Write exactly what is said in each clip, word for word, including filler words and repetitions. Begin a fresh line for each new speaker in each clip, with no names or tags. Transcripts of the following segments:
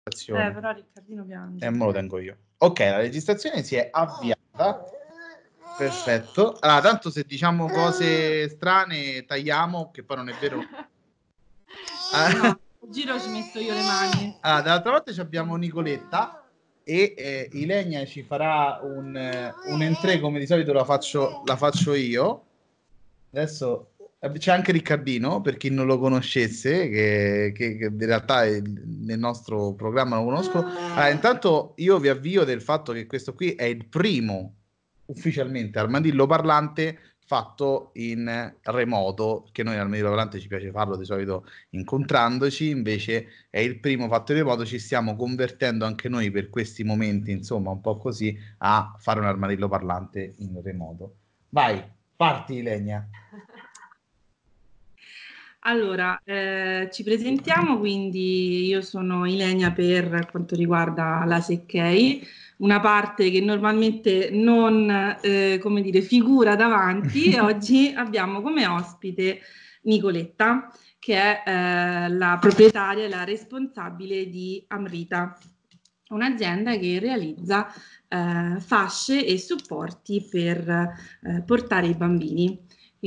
Eh, però Riccardino piange.
E me lo tengo io. Ok, la registrazione si è avviata. Perfetto. Allora, tanto se diciamo cose strane tagliamo, che poi non è vero.
No, al giro ci metto io le mani.
Allora, dall'altra parte abbiamo Nicoletta e eh, Ilenia ci farà un, eh, un entrée, come di solito la faccio, la faccio io. Adesso eh, c'è anche Riccardino, per chi non lo conoscesse, che, che- che in realtà è- nel nostro programma lo conosco. Ah, intanto io vi avvio del fatto che questo qui è il primo ufficialmente armadillo parlante fatto in remoto, che noi armadillo parlante ci piace farlo di solito incontrandoci, invece è il primo fatto in remoto, ci stiamo convertendo anche noi per questi momenti, insomma, un po' così, a fare un armadillo parlante in remoto. Vai, parti Legna.
Allora, eh, ci presentiamo, quindi io sono Ilenia per quanto riguarda la Sekkei, una parte che normalmente non, eh, come dire, figura davanti e oggi abbiamo come ospite Nicoletta, che è eh, la proprietaria e la responsabile di Amrita, un'azienda che realizza eh, fasce e supporti per eh, portare i bambini.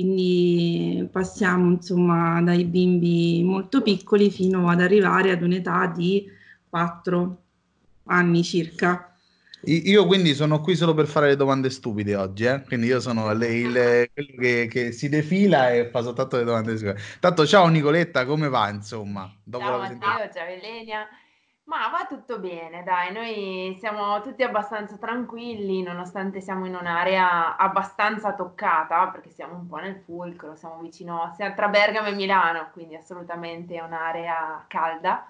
Quindi passiamo insomma dai bimbi molto piccoli fino ad arrivare ad un'età di quattro anni circa.
I- Io quindi sono qui solo per fare le domande stupide oggi, eh? Quindi io sono le- il, quello che, che si defila e fa soltanto le domande stupide. Tanto ciao Nicoletta, come va insomma? Dopo la
Ciao
presentazione.
Matteo, ciao Elenia. Ma va tutto bene, dai, noi siamo tutti abbastanza tranquilli, nonostante siamo in un'area abbastanza toccata, perché siamo un po' nel fulcro, siamo vicino, siamo tra Bergamo e Milano, quindi assolutamente è un'area calda,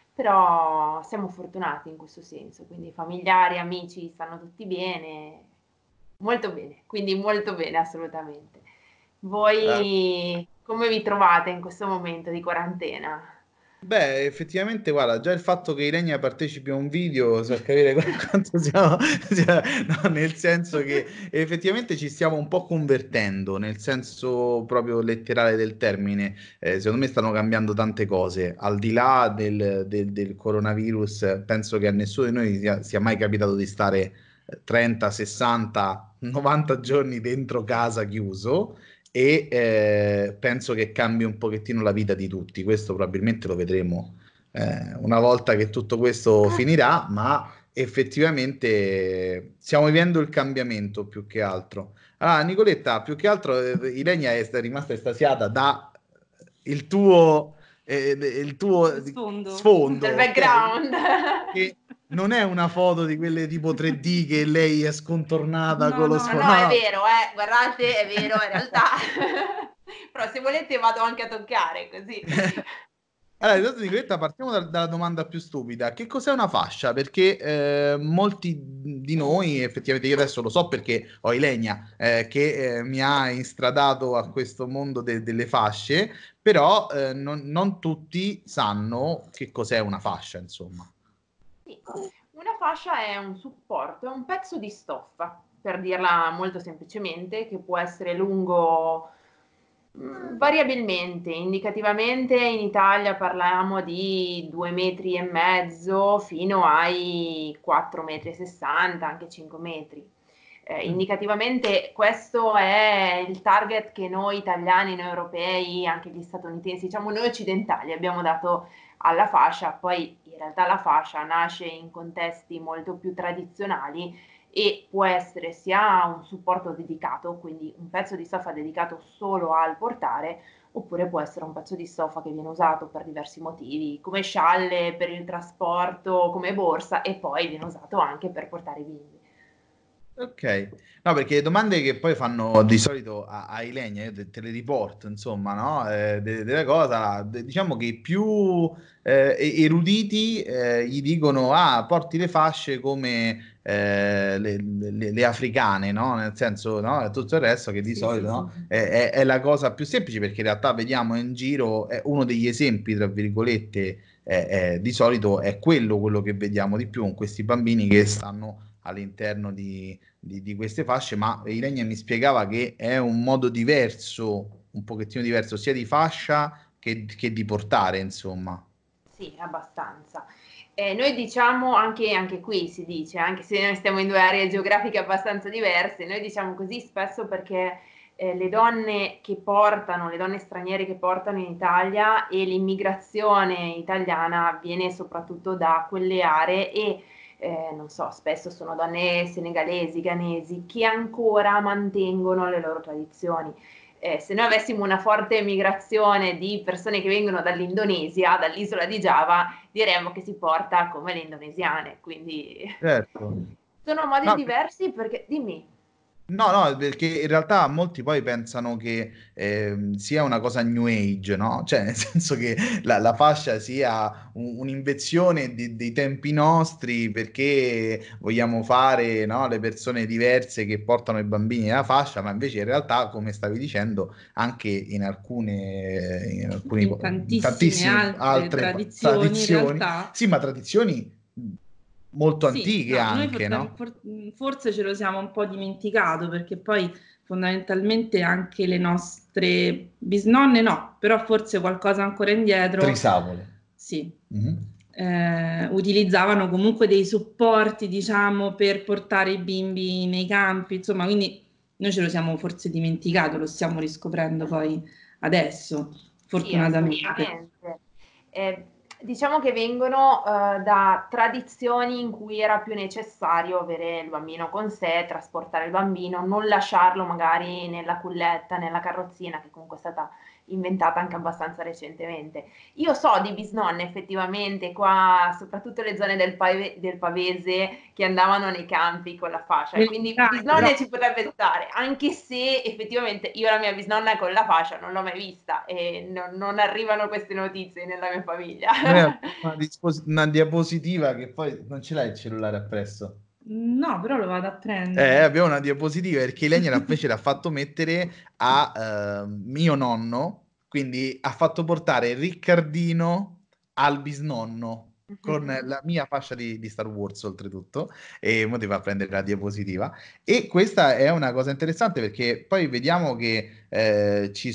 però siamo fortunati in questo senso, quindi familiari, amici stanno tutti bene, molto bene, quindi molto bene assolutamente.
Eh,
Voi come vi trovate in questo momento di quarantena?
Beh, effettivamente, guarda, già il fatto che Irenia partecipi a un video sa capire qu- quanto siamo, cioè, no, nel senso che effettivamente ci stiamo un po' convertendo, nel senso proprio letterale del termine. Eh, secondo me stanno cambiando tante cose. Al di là del, del- del coronavirus, penso che a nessuno di noi sia, sia mai capitato di stare eh, trenta, sessanta, novanta giorni dentro casa chiuso e eh, penso che cambi un pochettino la vita di tutti. Questo probabilmente lo vedremo eh, una volta che tutto questo finirà, ma effettivamente stiamo vivendo il cambiamento più che altro. Allora, Nicoletta, più che altro eh, Ilenia è sta- rimasta estasiata da il tuo, eh, il tuo
Sfondo.
sfondo,
Del
ok?
background.
Che non è una foto di quelle tipo tre D che lei è scontornata
No,
con lo
no,
No,
sfondo.
no,
No,
è
no.
vero, eh, guardate, è vero, in realtà. Però se volete vado anche a toccare così.
Allora, intanto Nicoletta, partiamo dal- dalla domanda più stupida. Che cos'è una fascia? Perché eh, molti di noi, effettivamente io adesso lo so perché ho Ilenia eh, che eh, mi ha instradato a questo mondo de- delle fasce, però eh, non, non tutti sanno che cos'è una fascia, insomma.
Sì, una fascia è un supporto, è un pezzo di stoffa, per dirla molto semplicemente, che può essere lungo mh, variabilmente, indicativamente in Italia parliamo di due metri e mezzo fino ai quattro metri e sessanta, anche cinque metri. Eh,
Mm.
indicativamente questo è il target che noi italiani, noi europei, anche gli statunitensi, diciamo noi occidentali abbiamo dato alla fascia, poi in realtà la fascia nasce in contesti molto più tradizionali e può essere sia un supporto dedicato, quindi un pezzo di stoffa dedicato solo al portare, oppure può essere un pezzo di stoffa che viene usato per diversi motivi, come scialle, per il trasporto, come borsa e poi viene usato anche per portare i bimbi.
Ok, no, perché le domande che poi fanno di solito a- ai legni, io te, te le riporto, insomma, no? Eh, de- della cosa, de- diciamo che i più eh, e- eruditi eh, gli dicono, ah, porti le fasce come eh, le, le- le africane, no? Nel senso, no? E tutto il resto che di
Sì,
solito,
sì,
no?
sì.
È, è- è la cosa più semplice perché in realtà vediamo in giro, è uno degli esempi, tra virgolette, è- è- di solito è quello, quello che vediamo di più con questi bambini che stanno all'interno di, di- di queste fasce, ma Ilenia mi spiegava che è un modo diverso, un pochettino diverso, sia di fascia che, che di portare, insomma.
Sì, abbastanza. Eh, noi diciamo, anche, anche qui si dice, anche se noi stiamo in due aree geografiche abbastanza diverse, noi diciamo così spesso perché eh, le donne che portano, le donne straniere che portano in Italia e l'immigrazione italiana avviene soprattutto da quelle aree e eh, non so, spesso sono donne senegalesi, ghanesi, che ancora mantengono le loro tradizioni. Eh, se noi avessimo una forte migrazione di persone che vengono dall'Indonesia, dall'isola di Giava, diremmo che si porta come le indonesiane, quindi
Certo.
sono modi
No,
diversi perché, dimmi.
no, no, perché in realtà molti poi pensano che ehm, sia una cosa new age, no? Cioè, nel senso che la, la fascia sia un- un'invenzione di- dei tempi nostri perché vogliamo fare, no, le persone diverse che portano i bambini nella fascia, ma invece in realtà, come stavi dicendo, anche in alcune, in alcuni,
In
in
tantissime
tantissime
altre
altre
tradizioni in
tradizioni,
realtà.
sì, ma tradizioni molto
Sì,
antiche
no, noi
anche,
forse,
no?
for- forse ce lo siamo un po' dimenticato perché poi fondamentalmente anche le nostre bisnonne no, però forse qualcosa ancora indietro,
Trisavole.
sì,
Mhm.
eh, utilizzavano comunque dei supporti, diciamo, per portare i bimbi nei campi, insomma, quindi noi ce lo siamo forse dimenticato, lo stiamo riscoprendo poi adesso,
Sì,
fortunatamente.
assolutamente. Eh, diciamo che vengono eh, da tradizioni in cui era più necessario avere il bambino con sé, trasportare il bambino, non lasciarlo magari nella culletta, nella carrozzina, che comunque è stata inventata anche abbastanza recentemente. Io so di bisnonne effettivamente qua, soprattutto le zone del, Pave- del Pavese, che andavano nei campi con la fascia,
Me
e
li
quindi
dai,
bisnonne ci potrebbe stare, anche se effettivamente io la mia bisnonna con la fascia non l'ho mai vista e non, non arrivano queste notizie nella mia famiglia.
Noi abbiamo una, dispos- una diapositiva che poi non ce l'hai il cellulare appresso.
No, però lo vado a
Eh,
prendere.
abbiamo una diapositiva perché lei gliela fece l'ha fatto mettere a eh, mio nonno, quindi ha fatto portare Riccardino al bisnonno con la mia fascia di, di Star Wars oltretutto e mo ti fa prendere la diapositiva e questa è una cosa interessante perché poi vediamo che eh, ci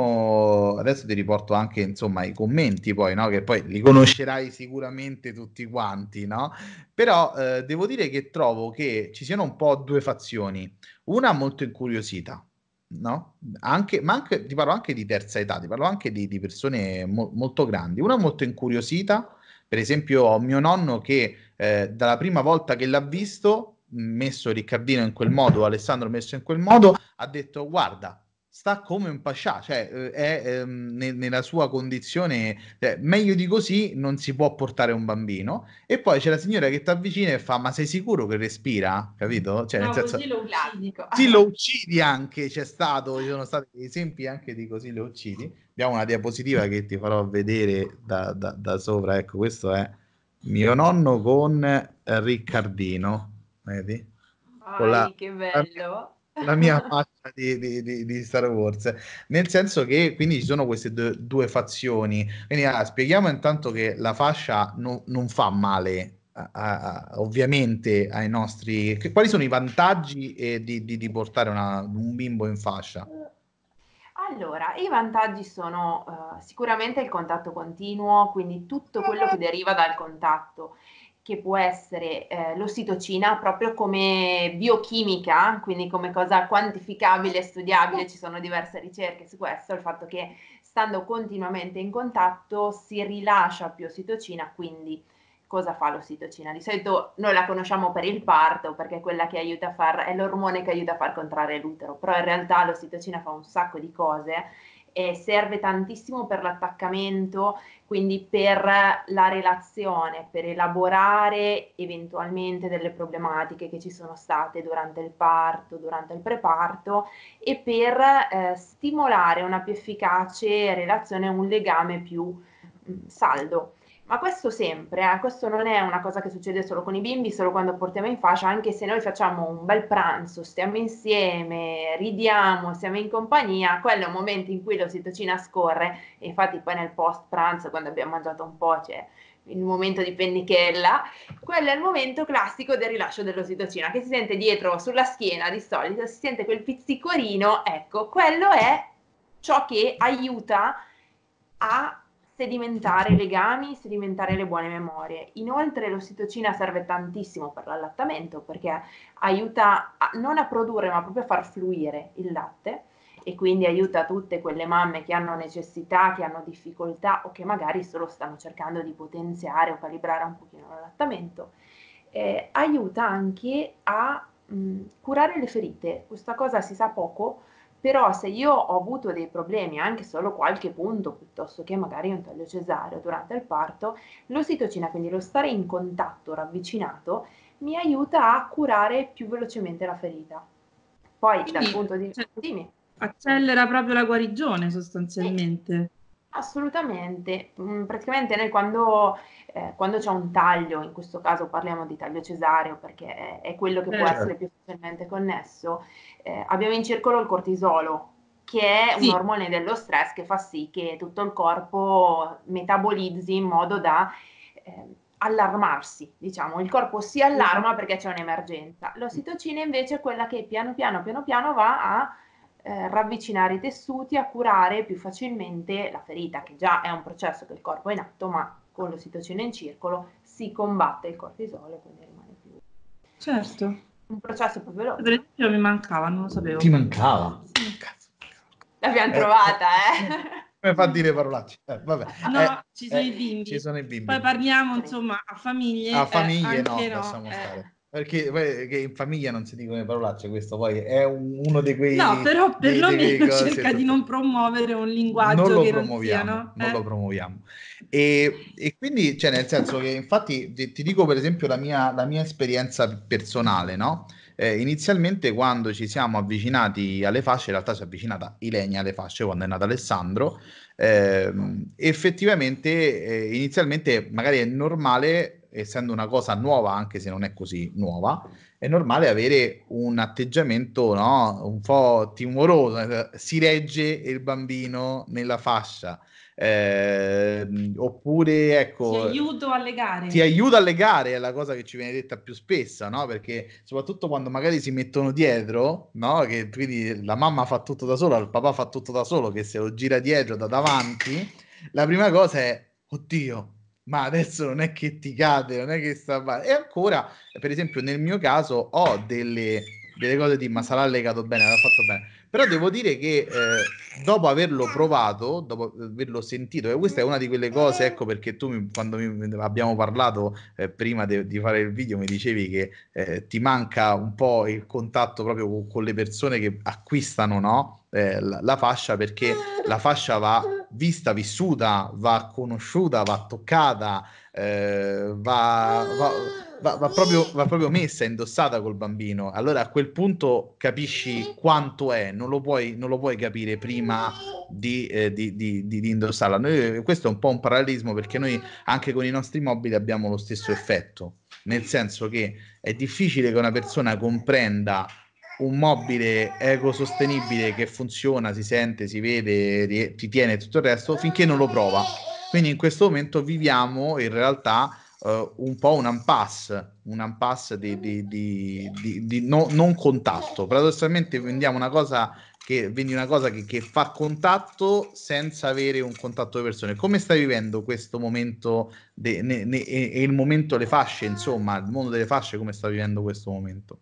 sono adesso ti riporto anche insomma i commenti poi no che poi li conoscerai sicuramente tutti quanti no però eh, devo dire che trovo che ci siano un po' due fazioni. Una molto incuriosita, no? Anche, ma anche, ti parlo anche di terza età, ti parlo anche di, di persone mo- molto grandi. Una molto incuriosita, per esempio ho mio nonno che eh, dalla prima volta che l'ha visto, messo Riccardino in quel modo, Alessandro messo in quel modo, ha detto guarda, sta come un pascià, cioè eh, è ehm, ne- nella sua condizione, cioè, meglio di così non si può portare un bambino. E poi c'è la signora che ti avvicina e fa: Ma sei sicuro che respira? Capito? Cioè, nel
No,
senso,
così lo uccidi.
Classico.
sì, lo uccidi anche. C'è stato, ci sono stati esempi anche di così lo uccidi. Abbiamo una diapositiva che ti farò vedere da, da, da sopra. Ecco, questo è mio nonno con eh, Riccardino. Vedi? Con la,
Ai, che
la mia,
bello.
la mia faccia di, di, di, di Star Wars. Nel senso che quindi ci sono queste due, due fazioni. Quindi ah, spieghiamo intanto che la fascia no- non fa male, a- a- a- ovviamente, ai nostri... che- quali sono i vantaggi eh, di, di- di portare una- un bimbo in fascia?
Allora, i vantaggi sono eh, sicuramente il contatto continuo, quindi tutto quello che deriva dal contatto, che può essere eh, l'ossitocina proprio come biochimica, quindi come cosa quantificabile e studiabile, ci sono diverse ricerche su questo, il fatto che stando continuamente in contatto si rilascia più ossitocina, quindi cosa fa l'ossitocina? Di solito noi la conosciamo per il parto, perché è quella che aiuta a far, è l'ormone che aiuta a far contrarre l'utero, però in realtà l'ossitocina fa un sacco di cose e serve tantissimo per l'attaccamento, quindi per la relazione, per elaborare eventualmente delle problematiche che ci sono state durante il parto, durante il preparto e per eh, stimolare una più efficace relazione, un legame più mh, saldo. Ma questo sempre, eh, questo non è una cosa che succede solo con i bimbi, solo quando portiamo in fascia, anche se noi facciamo un bel pranzo, stiamo insieme, ridiamo, siamo in compagnia, quello è un momento in cui l'ossitocina scorre, e infatti poi nel post pranzo, quando abbiamo mangiato un po', c'è il momento di pennichella, quello è il momento classico del rilascio dell'ossitocina, che si sente dietro sulla schiena di solito, si sente quel pizzicorino, ecco, quello è ciò che aiuta a sedimentare i legami, sedimentare le buone memorie. Inoltre l'ossitocina serve tantissimo per l'allattamento perché aiuta a, non a produrre ma proprio a far fluire il latte e quindi aiuta tutte quelle mamme che hanno necessità, che hanno difficoltà o che magari solo stanno cercando di potenziare o calibrare un pochino l'allattamento. Eh, aiuta anche a mh, curare le ferite. Questa cosa si sa poco, però se io ho avuto dei problemi, anche solo qualche punto, piuttosto che magari un taglio cesareo durante il parto, l'ossitocina, quindi lo stare in contatto ravvicinato, mi aiuta a curare più velocemente la ferita. Poi dal
Quindi
punto di
cioè,
dimmi.
accelera proprio la guarigione
Sì,
sostanzialmente.
assolutamente. Mm, praticamente noi quando, eh, quando c'è un taglio, in questo caso parliamo di taglio cesareo perché è, è quello che può
Eh,
essere
Certo.
più facilmente connesso, eh, abbiamo in circolo il cortisolo, che è un
sì,
ormone dello stress che fa sì che tutto il corpo metabolizzi in modo da eh, allarmarsi, diciamo. Il corpo si allarma perché c'è un'emergenza. L'ossitocina invece è quella che piano piano, piano piano va a eh, ravvicinare i tessuti, a curare più facilmente la ferita, che già è un processo che il corpo è in atto, ma con l'ossitocina in circolo si combatte il cortisolo, quindi rimane più
certo.
un processo più
Per
veloce.
esempio mi mancava, non lo sapevo.
Ti mancava?
Sì.
Cazzo.
L'abbiamo
Eh,
trovata,
eh,
eh?
come fa a dire parolacce? Eh, vabbè,
No,
eh,
ci sono
eh,
i
ci
bimbi.
sono i
Poi
bimbi.
parliamo, insomma, a
A
famiglie, eh,
famiglie no,
anche no.
lasciamo
eh.
stare. Perché, perché in famiglia non si dicono le parolacce, questo poi è un- uno dei
No,
quei,
però
dei, dei quei
perlomeno
cose.
cerca di non promuovere un
Non
linguaggio
lo
che non sia,
promuoviamo,
no?
non lo
Eh?
promuoviamo. E, e quindi, cioè, nel senso che, infatti, ti, ti dico per esempio la mia, la mia esperienza personale, no? Eh, inizialmente, quando ci siamo avvicinati alle fasce, in realtà si è avvicinata Ilenia alle fasce quando è nato Alessandro. ehm, effettivamente, eh, inizialmente, magari è normale, essendo una cosa nuova, anche se non è così nuova è normale avere un atteggiamento, no? Un po' timoroso, eh, si regge il bambino nella fascia. Eh, oppure,
Ti
ecco,
aiuto a
ti
legare.
aiuta a legare, è la cosa che ci viene detta più spesso, no? Perché soprattutto quando magari si mettono dietro, no? Che quindi la mamma fa tutto da sola, il papà fa tutto da solo, che se lo gira dietro da davanti, la prima cosa è, oddio, ma adesso non è che ti cade, non è che sta male. E ancora, per esempio, nel mio caso ho delle, delle cose di, ma sarà legato bene, l'ha fatto bene. Però devo dire che eh, dopo averlo provato, dopo averlo sentito, e questa è una di quelle cose, ecco perché tu mi- quando mi- abbiamo parlato eh, prima de- di fare il video mi dicevi che eh, ti manca un po' il contatto proprio con, con le persone che acquistano, no? Eh, la, la fascia perché la fascia va vista, vissuta, va conosciuta, va toccata, eh, va, va, va, va proprio, va proprio messa, indossata col bambino. Allora a quel punto capisci quanto è, non lo puoi, non lo puoi capire prima di, eh, di, di, di, di indossarla. Noi, questo è un po' un parallelismo perché noi anche con i nostri mobili abbiamo lo stesso effetto, nel senso che è difficile che una persona comprenda un mobile ecosostenibile che funziona, si sente, si vede, rie- ti tiene tutto il resto finché non lo prova. Quindi in questo momento viviamo in realtà eh, un po' un impasse, un impasse di, di, di, di, di no- non contatto. Paradossalmente vendiamo una cosa che vendi una cosa che, che fa contatto senza avere un contatto di persone. Come stai vivendo questo momento de, ne, ne, e, e il momento, le fasce, insomma, il mondo delle fasce, come sta vivendo questo momento?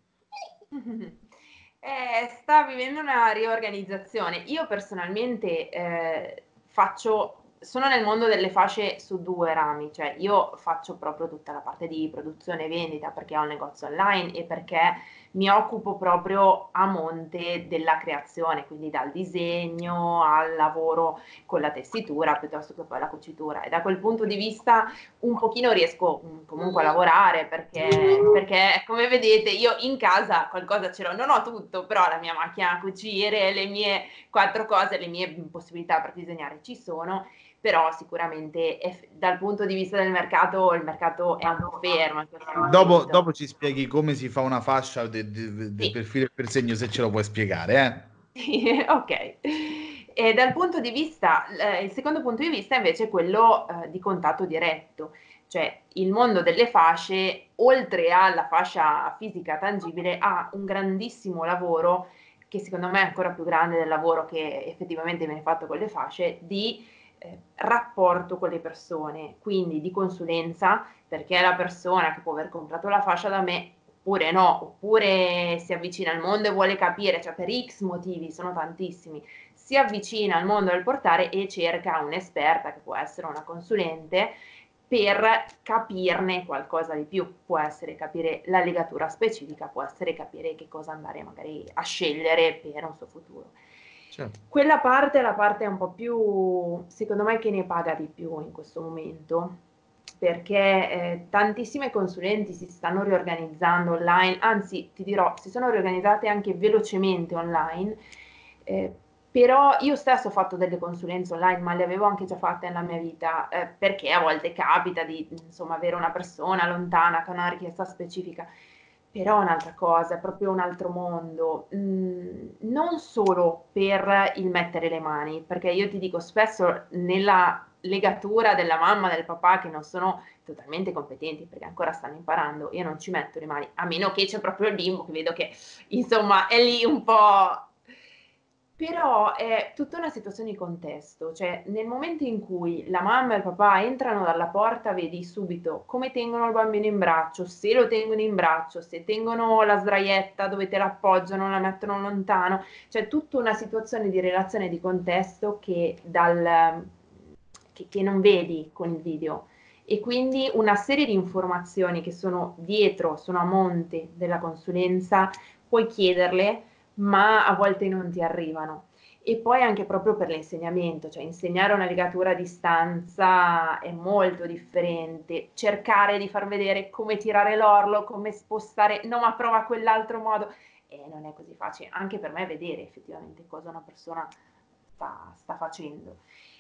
Eh, sta vivendo una riorganizzazione. Io personalmente eh, faccio, sono nel mondo delle fasce su due rami, cioè io faccio proprio tutta la parte di produzione e vendita perché ho un negozio online e perché mi occupo proprio a monte della creazione, quindi dal disegno al lavoro con la tessitura piuttosto che poi la cucitura. E da quel punto di vista un pochino riesco mh, comunque a lavorare perché, perché come vedete io in casa qualcosa ce l'ho, non ho tutto, però la mia macchina a cucire, le mie quattro cose, le mie possibilità per disegnare ci sono, però sicuramente è, dal punto di vista del mercato il mercato è un po' fermo in questo
Dopo,
momento.
dopo ci spieghi come si fa una fascia de- de- de-
Sì.
per filo e per segno, se ce lo puoi spiegare,
Ok. E dal punto di vista, eh, il secondo punto di vista invece è quello eh, di contatto diretto, cioè il mondo delle fasce, oltre alla fascia fisica tangibile, ha un grandissimo lavoro, che secondo me è ancora più grande del lavoro che effettivamente viene fatto con le fasce, di eh, rapporto con le persone, quindi di consulenza, perché è la persona che può aver comprato la fascia da me oppure no, oppure si avvicina al mondo e vuole capire, cioè per X motivi, sono tantissimi, si avvicina al mondo del portare e cerca un'esperta che può essere una consulente per capirne qualcosa di più, può essere capire la legatura specifica, può essere capire che cosa andare magari a scegliere per un suo futuro.
Certo.
Quella parte è la parte un po' più, secondo me, che ne paga di più in questo momento, perché eh, tantissime consulenti si stanno riorganizzando online, anzi ti dirò, si sono riorganizzate anche velocemente online, eh, però io stesso ho fatto delle consulenze online, ma le avevo anche già fatte nella mia vita, eh, perché a volte capita di insomma avere una persona lontana con una richiesta specifica, però è un'altra cosa, è proprio un altro mondo, mm, non solo per il mettere le mani, perché io ti dico spesso nella legatura della mamma, del papà che non sono totalmente competenti perché ancora stanno imparando, io non ci metto le mani, a meno che c'è proprio il bimbo che vedo che insomma è lì un po'. Però è tutta una situazione di contesto, cioè nel momento in cui la mamma e il papà entrano dalla porta vedi subito come tengono il bambino in braccio, se lo tengono in braccio, se tengono la sdraietta dove te la appoggiano, la mettono lontano, cioè tutta una situazione di relazione di contesto che, dal, che, che non vedi con il video. E quindi una serie di informazioni che sono dietro, sono a monte della consulenza, puoi chiederle, ma a volte non ti arrivano. E poi anche proprio per l'insegnamento, cioè insegnare una legatura a distanza è molto differente, cercare di far vedere come tirare l'orlo, come spostare, no ma prova quell'altro modo, e non è così facile, anche per me vedere effettivamente cosa una persona sta, sta facendo.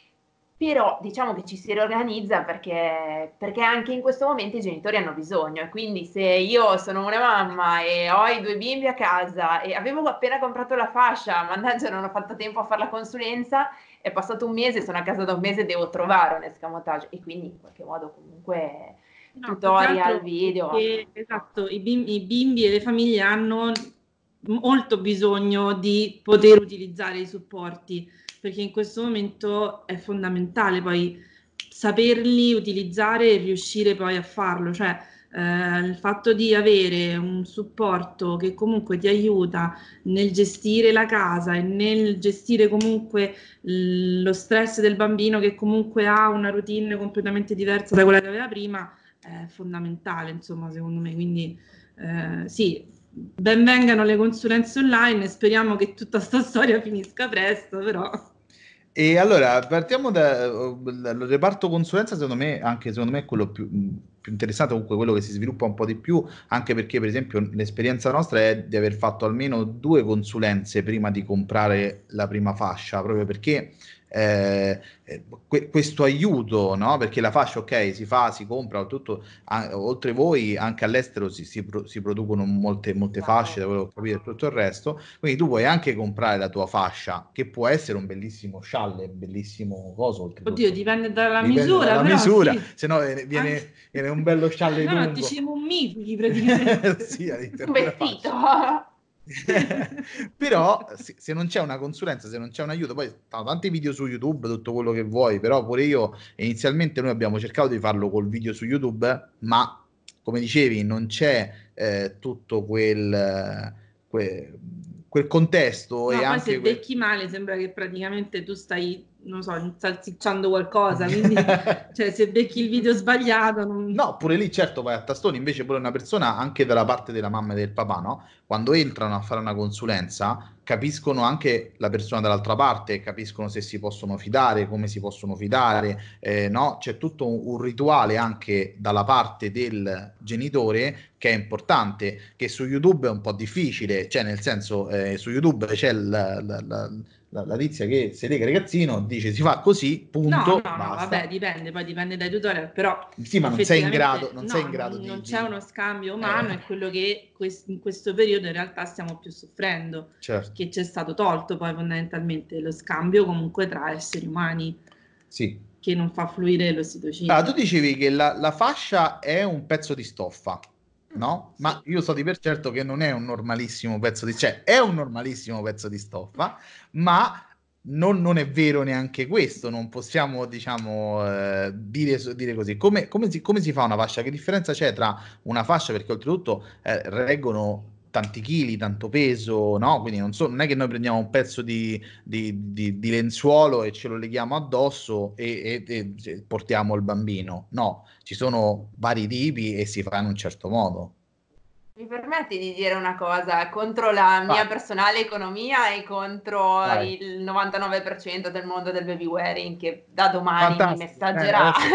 Però diciamo che ci si riorganizza perché, perché anche in questo momento i genitori hanno bisogno e quindi se io sono una mamma e ho i due bimbi a casa e avevo appena comprato la fascia, mannaggia non ho fatto tempo a fare la consulenza, è passato un mese, sono a casa da un mese, devo trovare un escamotage e quindi in qualche modo comunque
No, più che
tutorial,
altro
video.
perché, esatto, i bimbi, i bimbi e le famiglie hanno molto bisogno di poter utilizzare i supporti, perché in questo momento è fondamentale poi saperli utilizzare e riuscire poi a farlo, cioè eh, il fatto di avere un supporto che comunque ti aiuta nel gestire la casa e nel gestire comunque l- lo stress del bambino che comunque ha una routine completamente diversa da quella che aveva prima è fondamentale, insomma, secondo me. Quindi eh, sì, ben vengano le consulenze online e speriamo che tutta sta storia finisca presto, però.
E allora partiamo da- dal reparto consulenza, secondo me, anche secondo me è quello più, più interessante, comunque quello che si sviluppa un po' di più, anche perché per esempio l'esperienza nostra è di aver fatto almeno due consulenze prima di comprare la prima fascia, proprio perché eh, eh, que- questo aiuto, no? Perché la fascia, ok, si fa, si compra, tutto, a- oltre voi anche all'estero si, si pro- si producono molte, molte fasce, da quello che ho capito, e tutto il resto. Quindi tu puoi anche comprare la tua fascia, che può essere un bellissimo scialle, un bellissimo coso,
Oddio,
oltretutto.
dipende dalla
Dipende
misura,
dalla
però
misura,
sì.
se no viene,
Anche-
viene- viene un bello scialle
No, ti
lungo.
ci mummifichi praticamente.
Sì, all'interno
Un
della
vestito.
fascia. Però se, se non c'è una consulenza, se non c'è un aiuto, poi stanno tanti video su YouTube, tutto quello che vuoi, però pure io inizialmente noi abbiamo cercato di farlo col video su YouTube, ma come dicevi non c'è eh, tutto quel, que- quel contesto e
No, poi
anche
se
quel...
becchi male sembra che praticamente tu stai, non so, salsicciando qualcosa, quindi cioè, se becchi il video sbagliato non...
No, pure lì certo vai a tastoni, invece pure una persona, anche dalla parte della mamma e del papà, no? Quando entrano a fare una consulenza, capiscono anche la persona dall'altra parte, capiscono se si possono fidare, come si possono fidare, eh, no? C'è tutto un, un rituale anche dalla parte del genitore che è importante, che su YouTube è un po' difficile, cioè nel senso, eh, su YouTube c'è la, la, la, la, la tizia che si lega il ragazzino, dice si fa così,
No,
punto,
no, no, vabbè,
basta.
dipende, poi dipende dai tutorial, però
Sì, ma non sei in grado,
effettivamente
non sei in
no,
grado
non,
di,
non c'è
di-
uno scambio umano,
eh,
è quello che quest- in questo periodo in realtà stiamo più soffrendo,
certo,
che c'è stato tolto poi fondamentalmente lo scambio comunque tra esseri umani,
sì.
che non fa fluire
Ah, tu
l'ossitocine.
dicevi che la, la fascia è un pezzo di stoffa,
Mm,
no? Ma
sì.
io so di per certo che non è un normalissimo pezzo di... cioè è un normalissimo pezzo di stoffa, ma non, non è vero neanche questo, non possiamo, diciamo, eh, dire, dire così. Come, come, si, come si fa una fascia? Che differenza c'è tra una fascia, perché oltretutto eh, reggono tanti chili, tanto peso, no? Quindi non, so, non è che noi prendiamo un pezzo di, di, di, di lenzuolo e ce lo leghiamo addosso e, e, e portiamo il bambino. No, ci sono vari tipi e si fa in un certo modo.
Mi permetti di dire una cosa contro la
Vai,
mia personale economia e contro
vai.
il novantanove per cento del mondo del baby wearing che da domani mi
Fantastico. Eh,
messaggerà.
adesso...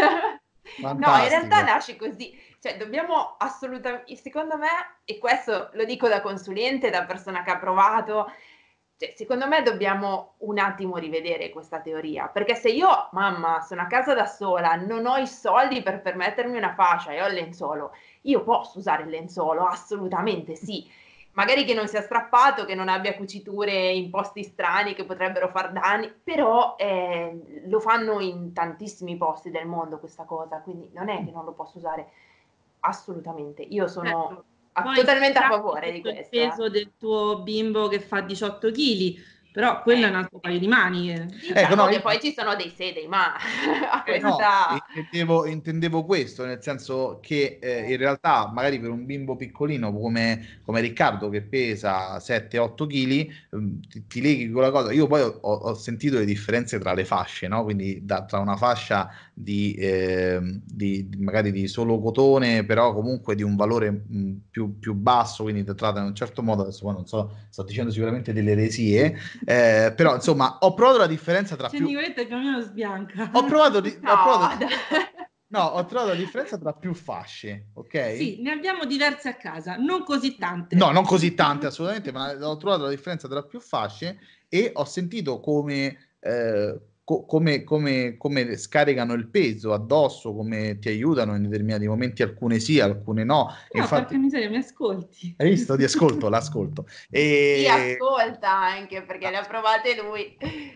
No, in realtà
Fantastico.
nasce così. Cioè, dobbiamo assolutamente, secondo me, e questo lo dico da consulente, da persona che ha provato, cioè, secondo me dobbiamo un attimo rivedere questa teoria, perché se io, mamma, sono a casa da sola, non ho i soldi per permettermi una fascia e ho il lenzuolo, io posso usare il lenzuolo, assolutamente sì. Magari che non sia strappato, che non abbia cuciture in posti strani che potrebbero far danni, però eh, lo fanno in tantissimi posti del mondo questa cosa, quindi non è che non lo posso usare assolutamente. Io sono
Certo.
a-
Poi
totalmente a
sappiamo
favore di
sotto il
questo. Eh.
peso del tuo bimbo che fa diciotto chili, però quello è un
Eh,
altro paio di maniche.
Ecco,
diciamo
no,
che
io...
poi ci sono dei se, dei ma a
Eh, no,
questa...
intendevo, intendevo questo, nel senso che eh, in realtà magari per un bimbo piccolino come, come Riccardo che pesa sette otto chili, ti, ti leghi con la cosa. Io poi ho, ho sentito le differenze tra le fasce, no? Quindi da- tra una fascia di, ehm, di- di- magari di solo cotone, però comunque di un valore mh, più, più basso, quindi trattata in un certo modo, adesso poi non so, sto dicendo sicuramente delle eresie, eh, però insomma ho provato la differenza tra
C'è
più...
Nicoletta che più o meno sbianca.
Ho provato, di- ho provato la
No,
differenza, no, ho trovato la differenza tra più fasce, ok?
Sì, ne abbiamo diverse a casa, non così
No,
tante.
non così tante assolutamente, ma ho trovato la differenza tra più fasce e ho sentito come, eh, co- come, come, come scaricano il peso addosso, come ti aiutano in determinati momenti, alcune sì, alcune no. E
Però, porca
infatti,
miseria, mi ascolti.
hai visto? Ti ascolto, l'ascolto.
sì,
E...
ascolta anche perché le ha provate lui.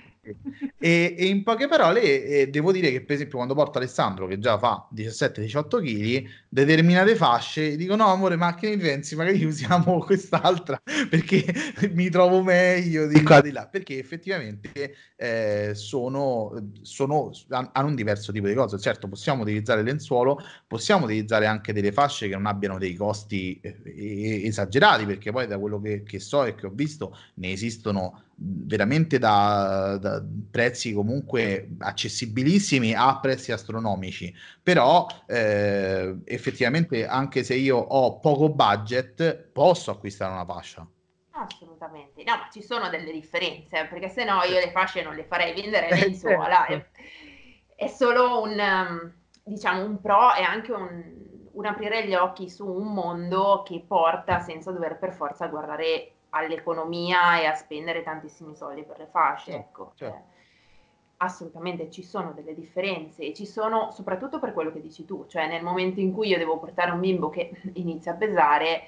E, e in poche parole, eh, devo dire che, per esempio, quando porto Alessandro, che già fa diciassette diciotto chili, determinate fasce, dico: no, amore, ma che ne pensi? Magari usiamo quest'altra perché mi trovo meglio di qua di là. Perché effettivamente eh, sono, sono, hanno un diverso tipo di cose. Certo, possiamo utilizzare il lenzuolo, possiamo utilizzare anche delle fasce che non abbiano dei costi eh, esagerati, perché poi da quello che, che so e che ho visto ne esistono veramente da, da prezzi comunque accessibilissimi a prezzi astronomici, però eh, effettivamente anche se io ho poco budget posso acquistare una fascia.
Assolutamente, no, ma ci sono delle differenze, eh, perché se no io
Certo.
le fasce non le farei vendere
Eh,
lenzuola.
certo.
È, è solo un, um, diciamo, un pro e anche un, un aprire gli occhi su un mondo che porta senza dover per forza guardare all'economia e a spendere tantissimi soldi per le fasce,
Certo,
ecco.
certo.
Eh, assolutamente ci sono delle differenze e ci sono soprattutto per quello che dici tu, cioè nel momento in cui io devo portare un bimbo che inizia a pesare,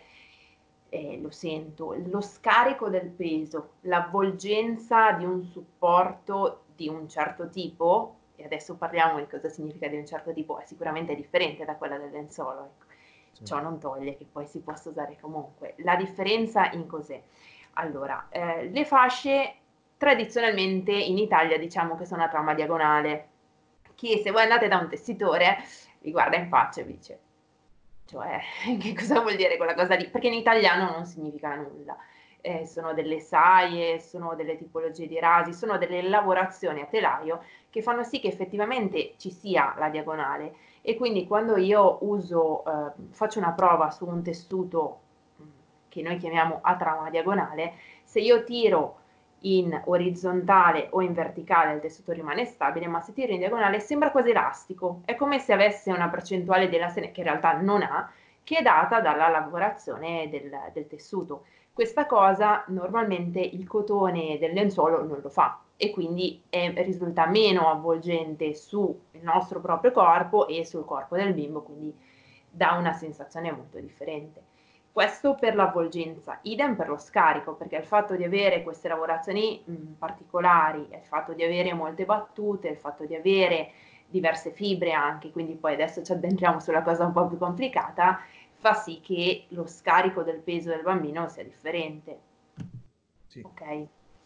eh, lo sento, lo scarico del peso, l'avvolgenza di un supporto di un certo tipo, e adesso parliamo di cosa significa di un certo tipo, è sicuramente differente da quella del lenzuolo, ecco.
Sì.
Ciò non toglie che poi si possa usare comunque. La differenza in cos'è? Allora, eh, le fasce tradizionalmente in Italia diciamo che sono a trama diagonale, che se voi andate da un tessitore vi guarda in faccia e vi dice, cioè, che cosa vuol dire quella cosa lì? Perché in italiano non significa nulla. Eh, sono delle saie, sono delle tipologie di rasi, sono delle lavorazioni a telaio che fanno sì che effettivamente ci sia la diagonale e quindi quando io uso, eh, faccio una prova su un tessuto mh, che noi chiamiamo a trama diagonale, se io tiro in orizzontale o in verticale il tessuto rimane stabile, ma se tiro in diagonale sembra quasi elastico, è come se avesse una percentuale di elastane che in realtà non ha, che è data dalla lavorazione del, del tessuto. Questa cosa normalmente il cotone del lenzuolo non lo fa e quindi è, risulta meno avvolgente sul nostro proprio corpo e sul corpo del bimbo, quindi dà una sensazione molto differente. Questo per l'avvolgenza, idem per lo scarico, perché il fatto di avere queste lavorazioni mh, particolari, il fatto di avere molte battute, il fatto di avere diverse fibre anche, quindi poi adesso ci addentriamo sulla cosa un po' più complicata, fa sì che lo scarico del peso del bambino sia differente.
Sì.
Ok?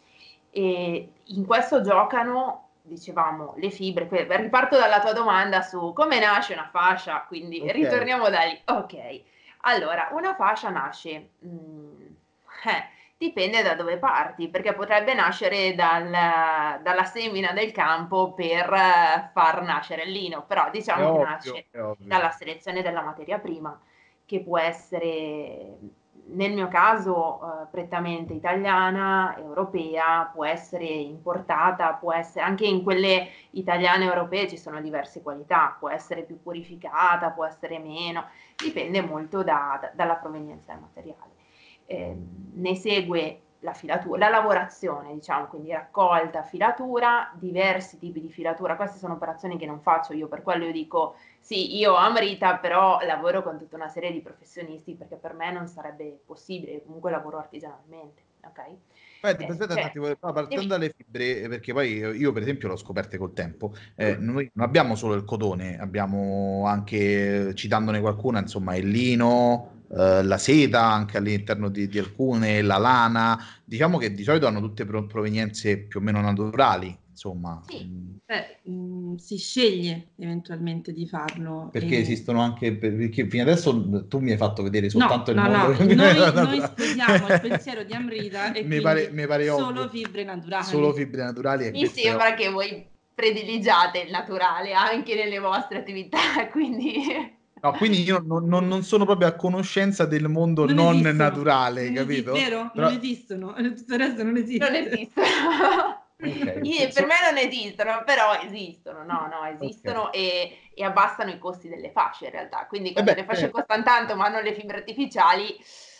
E in questo giocano, dicevamo, le fibre. Riparto dalla tua domanda su come nasce una fascia, quindi
Ok.
ritorniamo da lì. Ok, allora, una fascia nasce, mm, eh, dipende da dove parti, perché potrebbe nascere dal, dalla semina del campo per eh, far nascere il lino, però
È
diciamo che
ovvio,
nasce
è ovvio.
dalla selezione della materia prima, che può essere, nel mio caso, eh, prettamente italiana, europea, può essere importata, può essere anche in quelle italiane e europee ci sono diverse qualità, può essere più purificata, può essere meno, dipende molto da, da, dalla provenienza del materiale. Eh, ne segue la filatura, la lavorazione, diciamo, quindi raccolta, filatura, diversi tipi di filatura. Queste sono operazioni che non faccio io, per quello io dico sì, io ho Amrita, però lavoro con tutta una serie di professionisti perché per me non sarebbe possibile, comunque lavoro artigianalmente, ok?
Aspetta,
Eh,
aspetta un
cioè,
attimo, no, partendo
dimmi.
dalle fibre, eh, perché poi io, io, per esempio l'ho scoperte col tempo, eh, noi non abbiamo solo il cotone, abbiamo anche, citandone qualcuna, insomma, il lino, eh, la seta anche all'interno di, di alcune, la lana, diciamo che di solito hanno tutte pro- provenienze più o meno naturali, insomma.
Sì.
Mm.
Beh, mh, si sceglie eventualmente di farlo.
Perché
E...
esistono anche, perché fino adesso tu mi hai fatto vedere
No,
soltanto il
no,
mondo
no,
che mi
noi,
era
noi
naturale.
sposiamo il pensiero di Amrita e
Mi pare,
quindi
mi pare
solo
ovvio.
fibre
Solo
naturali.
fibre naturali e
Mi
questo è
sembra che voi prediligiate il naturale anche nelle vostre attività, quindi
no, quindi io non, non- non sono proprio a conoscenza del mondo
Non
non
esistono,
naturale,
non esi-
capito?
vero? Non
Però,
esistono, tutto il resto non
non
esiste.
esistono.
ok,
Io-
so-
per
so-
me non esistono, però esistono, no, no,
ok.
esistono e, e abbassano i costi delle fasce in realtà. Quindi
E
quando
beh,
le fasce
certo,
costano tanto ma hanno le fibre artificiali,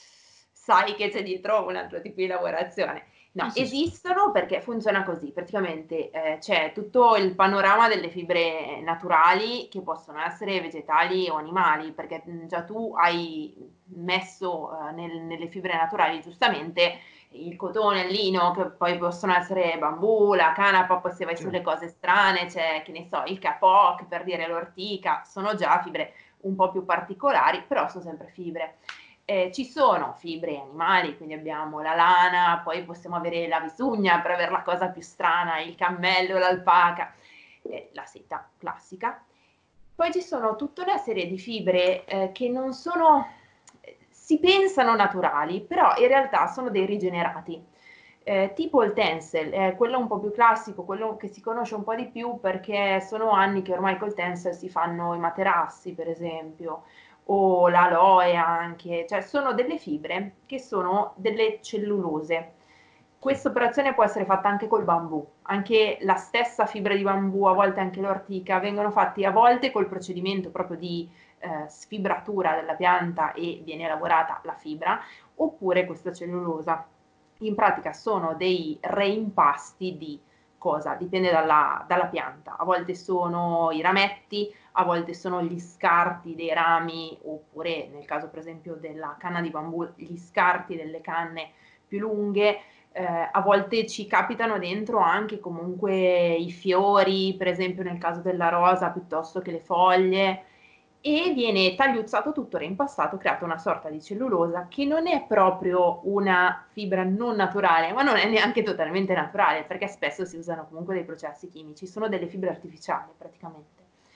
sai che c'è dietro un altro tipo di lavorazione.
sì,
No,
sì, sì.
esistono perché funziona così, praticamente eh, c'è tutto il panorama delle fibre naturali che possono essere vegetali o animali, perché mh, già tu hai messo eh, nel- nelle fibre naturali giustamente il cotone, il lino, che poi possono essere bambù, la canapa, poi se vai
Sì.
sulle cose strane c'è, che ne so, il capoc per dire l'ortica, sono già fibre un po' più particolari, però sono sempre fibre. Eh, ci sono fibre animali, quindi abbiamo la lana, poi possiamo avere la visugna per avere la cosa più strana, il cammello, l'alpaca, eh, la seta classica. Poi ci sono tutta una serie di fibre eh, che non sono, eh, si pensano naturali, però in realtà sono dei rigenerati. Eh, tipo il tencel, eh, quello un po' più classico, quello che si conosce un po' di più perché sono anni che ormai col tencel si fanno i materassi, per esempio, o l'aloe anche, cioè sono delle fibre che sono delle cellulose.
Sì.
Questa operazione può essere fatta anche col bambù, anche la stessa fibra di bambù, a volte anche l'ortica, vengono fatti a volte col procedimento proprio di eh, sfibratura della pianta e viene lavorata la fibra, oppure questa cellulosa. In pratica sono dei reimpasti di cosa? Dipende dalla, dalla pianta, a volte sono i rametti, a volte sono gli scarti dei rami, oppure nel caso per esempio della canna di bambù, gli scarti delle canne più lunghe, eh, a volte ci capitano dentro anche comunque i fiori, per esempio nel caso della rosa, piuttosto che le foglie, e viene tagliuzzato tutto, reimpastato, creato una sorta di cellulosa che non è proprio una fibra non naturale, ma non è neanche totalmente naturale, perché spesso si usano comunque dei processi chimici, sono delle fibre artificiali praticamente.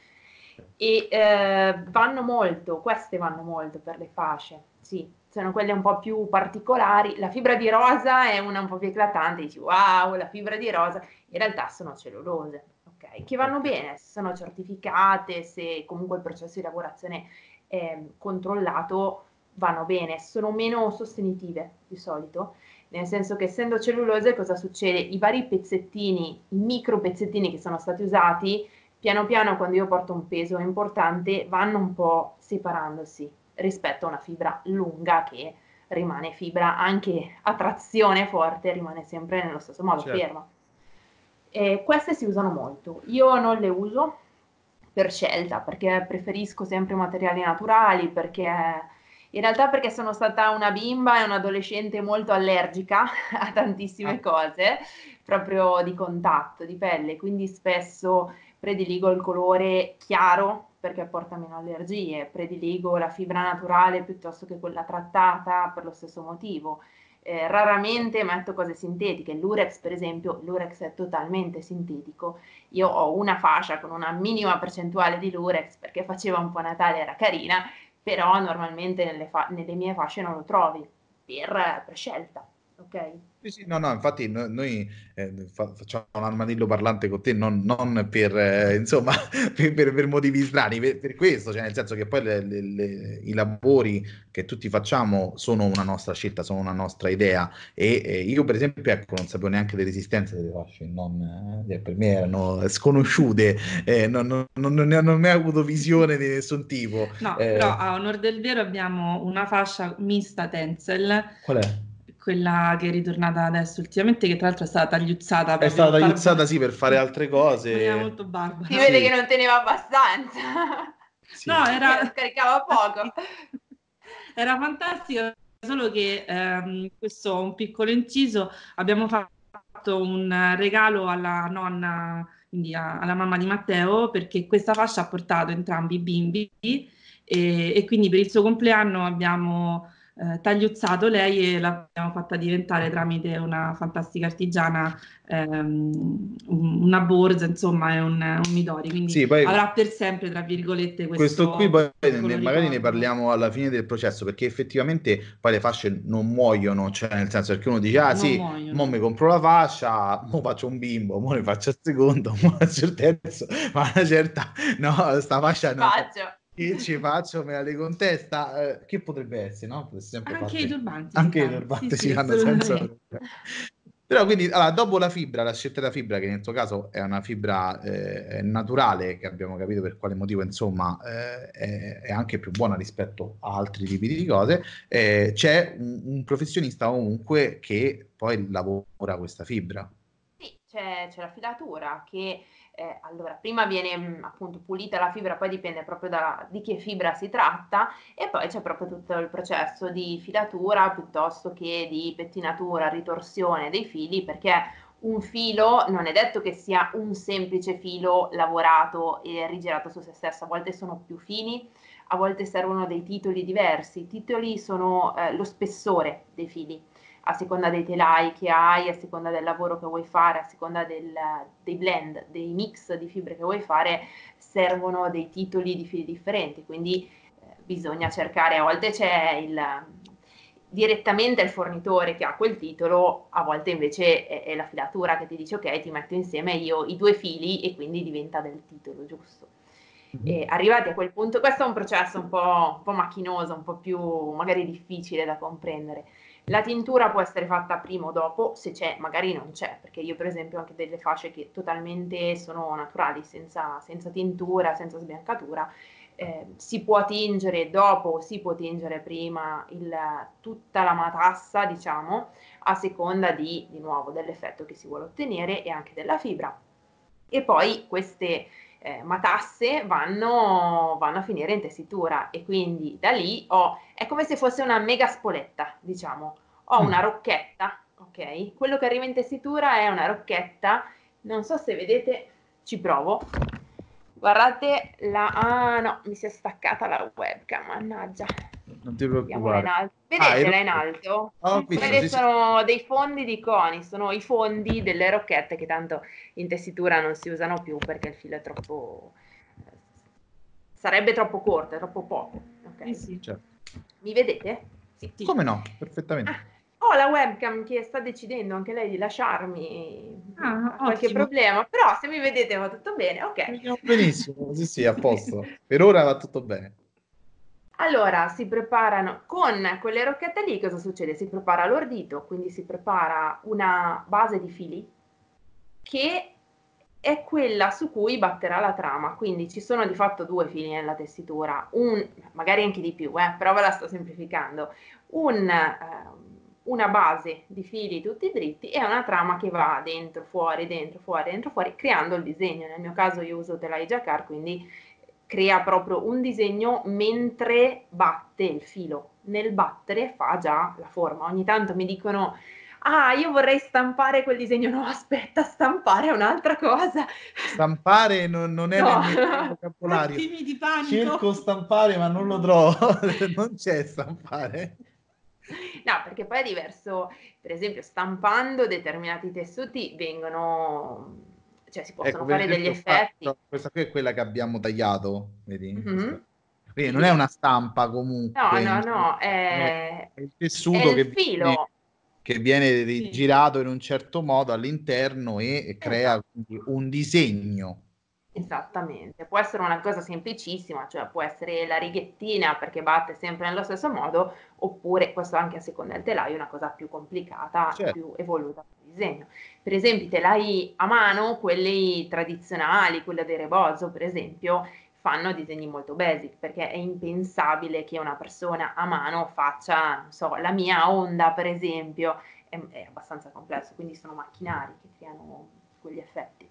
E eh, vanno molto, queste vanno molto per le fasce, sì, sono quelle un po' più particolari. La fibra di rosa è una un po' più eclatante, dici wow, la fibra di rosa, in realtà sono cellulose, ok? Che vanno
Ok.
bene, se sono certificate, se comunque il processo di lavorazione è controllato, vanno bene, sono meno sostenitive di solito, nel senso che essendo cellulose cosa succede? I vari pezzettini, i micro pezzettini che sono stati usati, piano piano quando io porto un peso importante vanno un po' separandosi rispetto a una fibra lunga che rimane fibra anche a trazione forte, rimane sempre nello stesso modo
Certo.
ferma. E queste si usano molto, io non le uso per scelta perché preferisco sempre materiali naturali, perché in realtà perché sono stata una bimba e un'adolescente molto allergica a tantissime
Ah,
cose, proprio di contatto, di pelle, quindi spesso prediligo il colore chiaro perché porta meno allergie, prediligo la fibra naturale piuttosto che quella trattata per lo stesso motivo. eh, raramente metto cose sintetiche. L'Urex, per esempio, l'Urex è totalmente sintetico. Io ho una fascia con una minima percentuale di Lurex perché faceva un po' Natale, era carina, però normalmente nelle, fa- nelle mie fasce non lo trovi per, per scelta, ok?
Sì, sì, no, no, infatti no- noi eh, fa- facciamo un armadillo parlante con te non, non per, eh, insomma, per, per- per motivi strani, per, per questo, cioè nel senso che poi le- le- le- i lavori che tutti facciamo sono una nostra scelta, sono una nostra idea e eh, io per esempio ecco, non sapevo neanche dell'esistenza delle fasce, non, eh, per me erano sconosciute, eh, non, non, non, non ne ho non ne ho avuto visione di nessun tipo.
No,
Eh,
però a onor del vero abbiamo una fascia mista Tencel,
qual è?
quella che è ritornata adesso ultimamente, che tra l'altro è stata tagliuzzata
È
proprio
stata
barba-
tagliuzzata sì per fare altre
in maniera
cose.
molto barbara.
Si vede
Sì,
che non teneva abbastanza.
sì.
No,
Che lo
era
scaricava poco.
era fantastico, solo che ehm, questo un piccolo inciso, abbiamo fatto un regalo alla nonna, quindi a- alla mamma di Matteo, perché questa fascia ha portato entrambi i bimbi e, e quindi per il suo compleanno abbiamo eh, tagliuzzato lei e l'abbiamo fatta diventare tramite una fantastica artigiana ehm, un- una borsa, insomma, è un, un midori, quindi
Sì, poi
avrà per sempre, tra virgolette,
questo qui
questo
poi
piccolo
ne- magari ne
ricordo.
parliamo alla fine del processo, perché effettivamente poi le fasce non muoiono, cioè nel senso perché uno dice, ah
Non
sì, mo mi
muoiono.
compro la fascia, mo faccio un bimbo, mo ne faccio il secondo, mo faccio il terzo, ma una certa, no, sta fascia
Ci
no.
faccio.
Che ci faccio? Me la leggo in testa, eh, che potrebbe essere, no? Potresti sempre
Anche i
farti...
turbanti si
Anche i
fanno. Sì,
turbati si
sì,
fanno senza
assolutamente.
problemi. Però quindi, allora, dopo la fibra, la scelta della fibra, che nel tuo caso è una fibra eh, naturale, che abbiamo capito per quale motivo, insomma, eh, è, è anche più buona rispetto a altri tipi di cose, eh, c'è un, un professionista comunque che poi lavora questa fibra.
Sì, c'è, c'è la filatura che eh, allora prima viene mh, appunto pulita la fibra, poi dipende proprio da di che fibra si tratta e poi c'è proprio tutto il processo di filatura piuttosto che di pettinatura, ritorsione dei fili, perché un filo non è detto che sia un semplice filo lavorato e rigirato su se stesso, a volte sono più fini, a volte servono dei titoli diversi. I titoli sono eh, lo spessore dei fili a seconda dei telai che hai, a seconda del lavoro che vuoi fare, a seconda del, dei blend, dei mix di fibre che vuoi fare, servono dei titoli di fili differenti, quindi eh, bisogna cercare, a volte c'è il, direttamente il fornitore che ha quel titolo, a volte invece è, è la filatura che ti dice ok, ti metto insieme io i due fili e quindi diventa del titolo giusto. E arrivati a quel punto, questo è un processo un po', un po' macchinoso, un po' più magari difficile da comprendere. La tintura può essere fatta prima o dopo, se c'è, magari non c'è, perché io per esempio ho anche delle fasce che totalmente sono naturali, senza, senza tintura, senza sbiancatura, eh, si può tingere dopo o si può tingere prima il, tutta la matassa, diciamo, a seconda di, di nuovo, dell'effetto che si vuole ottenere e anche della fibra. E poi queste eh, matasse vanno, vanno a finire in tessitura e quindi da lì ho, è come se fosse una mega spoletta, diciamo, ho una
Mm.
rocchetta, ok? Quello che arriva in tessitura è una rocchetta, non so se vedete, ci provo. Guardate la... Ah no, mi si è staccata la webcam, mannaggia.
Non ti
Vediamola in
preoccupare.
alto.
Ah, ero...
Vedetela in alto?
Ho visto,
Quelle
sì, sì.
sono dei fondi di coni, sono i fondi delle rocchette che tanto in tessitura non si usano più perché il filo è troppo... sarebbe troppo corto, è troppo poco.
Sì,
Ok?
sì,
Certo.
Mi vedete? Sì.
sì.
Come no? Perfettamente.
Ah, ho la webcam che sta decidendo anche lei di lasciarmi,
Ah,
ha qualche
ottimo.
problema, però se mi vedete va tutto bene, ok.
Vediamo benissimo, sì, sì, a posto. Per ora va tutto bene.
Allora, si preparano con quelle rocchette lì, cosa succede? Si prepara l'ordito, quindi si prepara una base di fili che è quella su cui batterà la trama, quindi ci sono di fatto due fili nella tessitura, un, magari anche di più, eh, però ve la sto semplificando, un, eh, una base di fili tutti dritti e una trama che va dentro, fuori, dentro, fuori, dentro, fuori, creando il disegno. Nel mio caso io uso telai Jacquard, quindi crea proprio un disegno mentre batte il filo. Nel battere fa già la forma. Ogni tanto mi dicono ah, io vorrei stampare quel disegno. No, aspetta, stampare è un'altra cosa.
Stampare non, non è
No.
nel mio vocabolario.
Attimi di panico.
Cerco stampare, ma non lo trovo. Non c'è stampare.
No, perché poi è diverso, per esempio, stampando determinati tessuti vengono, cioè si possono
Ecco, per
fare degli
esempio, qua-
effetti.
questa qui è quella che abbiamo tagliato, vedi? Questa.
Mhm.
Quindi
Sì,
non è
sì.
una stampa
No,
comunque,
no,
in sé,
no,
è
è,
è il
è
tessuto
il
che viene,
filo.
che viene
Sì.
rigirato in un certo modo all'interno e, e crea
Esatto.
quindi un disegno.
Esattamente, può essere una cosa semplicissima, cioè può essere la righettina perché batte sempre nello stesso modo, oppure questo anche a seconda del telaio, una cosa più complicata e
Certo.
più evoluta del disegno. Per esempio i telai a mano, quelli tradizionali, quelli dei Rebozo per esempio, fanno disegni molto basic perché è impensabile che una persona a mano faccia, non so, la mia onda per esempio, è, è abbastanza complesso, quindi sono macchinari che creano quegli effetti.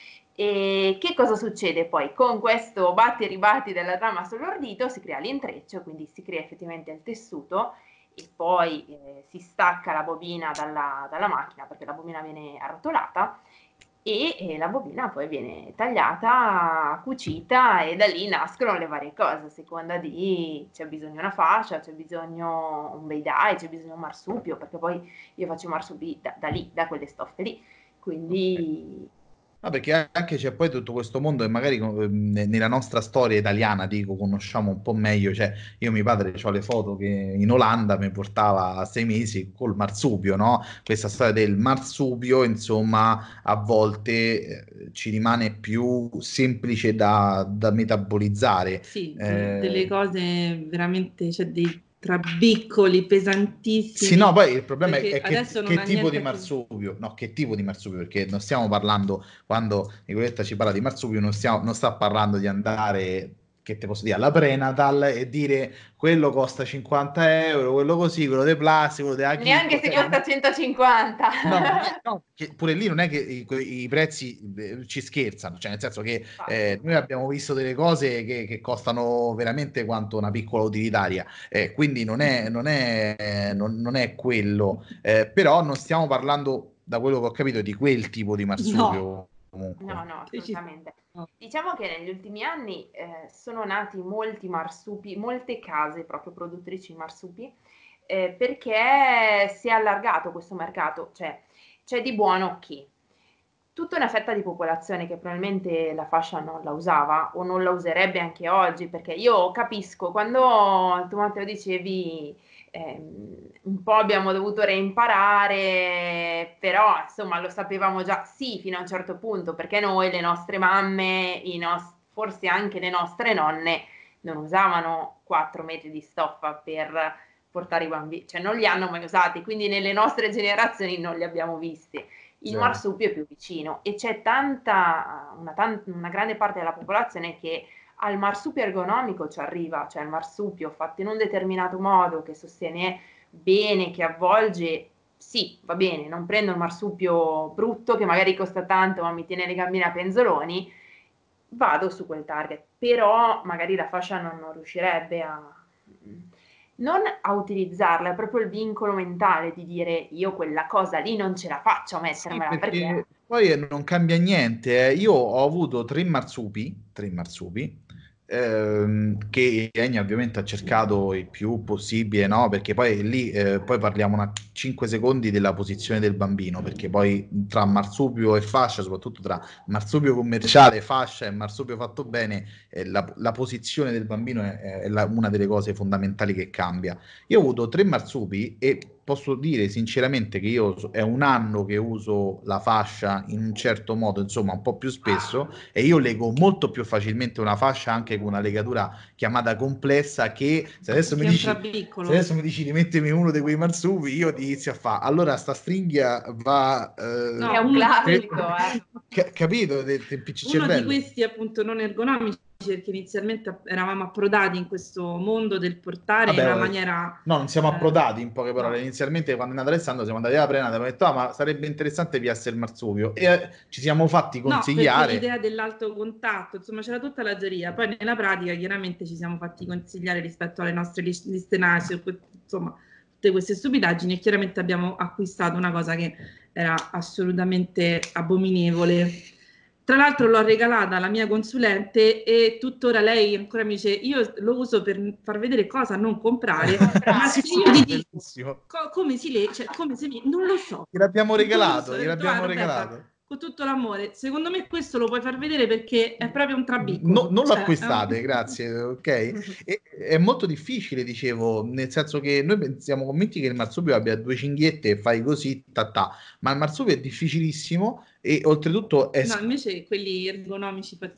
E che cosa succede poi? Con questo batti e ribatti della trama sull'ordito si crea l'intreccio, quindi si crea effettivamente il tessuto e poi eh, si stacca la bobina dalla, dalla macchina perché la bobina viene arrotolata e, e la bobina poi viene tagliata, cucita e da lì nascono le varie cose, a seconda di c'è bisogno una fascia, c'è bisogno un bei dye, c'è bisogno un marsupio, perché poi io faccio i marsupi da, da lì, da quelle stoffe lì,
Ok.
quindi
No, perché anche c'è poi tutto questo mondo che magari eh, ne- nella nostra storia italiana, dico, conosciamo un po' meglio. Cioè, io mio padre ho le foto che in Olanda mi portava a sei mesi col marsupio, no? Questa storia del marsupio, insomma, a volte eh, ci rimane più semplice da, da metabolizzare.
Sì, de- delle
Eh,
cose veramente, cioè dei trabiccoli
Sì, no,
pesantissimi,
poi il problema è,
perché
è che,
adesso non
che
ha
tipo di
niente a che...
marsupio, no, che tipo di marsupio, perché non stiamo parlando, quando Nicoletta ci parla di marsupio, non, stiamo, non sta parlando di andare, che te posso dire, alla Prenatal e dire quello costa cinquanta euro, quello così, quello di plastica, quello di
neanche
Kibo,
se
cioè, non
costa
è-
centocinquanta.
no, non è- no, che pure lì non è che i, i prezzi eh, ci scherzano, cioè nel senso che
Infatti.
eh, noi abbiamo visto delle cose che, che costano veramente quanto una piccola utilitaria, eh, quindi non è, non è, eh, non, non è quello. Eh, però non stiamo parlando, da quello che ho capito, di quel tipo di
No,
marsupio
No,
comunque.
no,
decisamente
assolutamente.
no.
Diciamo che negli ultimi anni eh, sono nati molti marsupi, molte case proprio produttrici di marsupi, eh, perché si è allargato questo mercato, cioè c'è di buono che tutta una fetta di popolazione che probabilmente la fascia non la usava o non la userebbe anche oggi, perché io capisco, quando tu Matteo dicevi ehm, un po' abbiamo dovuto reimparare, però insomma lo sapevamo già, sì, fino a un certo punto, perché noi, le nostre mamme, i nos- forse anche le nostre nonne, non usavano quattro metri di stoffa per portare i bambini, cioè non li hanno mai usati, quindi nelle nostre generazioni non li abbiamo visti. Il
Zero.
marsupio è più vicino e c'è tanta, una, tan- una grande parte della popolazione che al marsupio ergonomico ci arriva, cioè il marsupio fatto in un determinato modo che sostiene bene, che avvolge, sì, va bene, non prendo il marsupio brutto che magari costa tanto ma mi tiene le gambine a penzoloni, vado su quel target, però magari la fascia non, non riuscirebbe a... Non a utilizzarla, è proprio il vincolo mentale di dire io quella cosa lì non ce la faccio a
Sì,
mettermela perché
perché poi eh, non cambia niente. eh. Io ho avuto tre marsupi, tre marsupi, ehm, che Enya ovviamente ha cercato il più possibile, no? Perché poi lì eh, poi parliamo una cinque secondi della posizione del bambino, perché poi tra marsupio e fascia, soprattutto tra marsupio commerciale, fascia e marsupio fatto bene, eh, la, la posizione del bambino è, è la- una delle cose fondamentali che cambia. Io ho avuto tre marsupi e posso dire sinceramente che io so- è un anno che uso la fascia in un certo modo, insomma, un po' più spesso, e io lego molto più facilmente una fascia anche con una legatura chiamata complessa che se adesso mi
Che è un
dici se
trabiccolo.
adesso mi dici di mettermi uno di quei marsupi, io ti inizio a fare. Allora, sta stringhia va.
è
eh,
No,
un
uno di
te-
classico,
questi,
eh.
ca- capito? Te, te impicci il
uno di
cervello.
questi appunto non ergonomici, perché inizialmente eravamo approdati in questo mondo del portare in
Vabbè,
una
oh,
maniera...
no, non siamo
eh,
approdati in poche parole.
no,
Inizialmente, quando è nato Alessandro, siamo andati alla Prena, abbiamo detto, ah, ma sarebbe interessante piasse il marsupio. E eh, ci siamo fatti
no, perché
consigliare.
l'idea dell'alto contatto, insomma, c'era tutta la teoria, poi nella pratica chiaramente ci siamo fatti consigliare rispetto alle nostre lis- liste NASI, o que- insomma, tutte queste stupidaggini e chiaramente abbiamo acquistato una cosa che era assolutamente abominevole. Tra l'altro l'ho regalata alla mia consulente e tuttora lei ancora mi dice io lo uso per far vedere cosa non comprare, ma se io ti dico co- come si legge, cioè, come se mi... non lo so.
Gliel'abbiamo regalato,
Non lo so.
gliel'abbiamo
Ah, Roberta,
regalato.
con tutto l'amore, secondo me questo lo puoi far vedere perché è proprio un trabicco.
No, non lo
Cioè,
acquistate,
è un-
grazie, ok? E- è molto difficile, dicevo, nel senso che noi siamo convinti che il marsupio abbia due cinghiette e fai così, ta ta, ma il marsupio è difficilissimo e oltretutto è
No, invece quelli ergonomici per...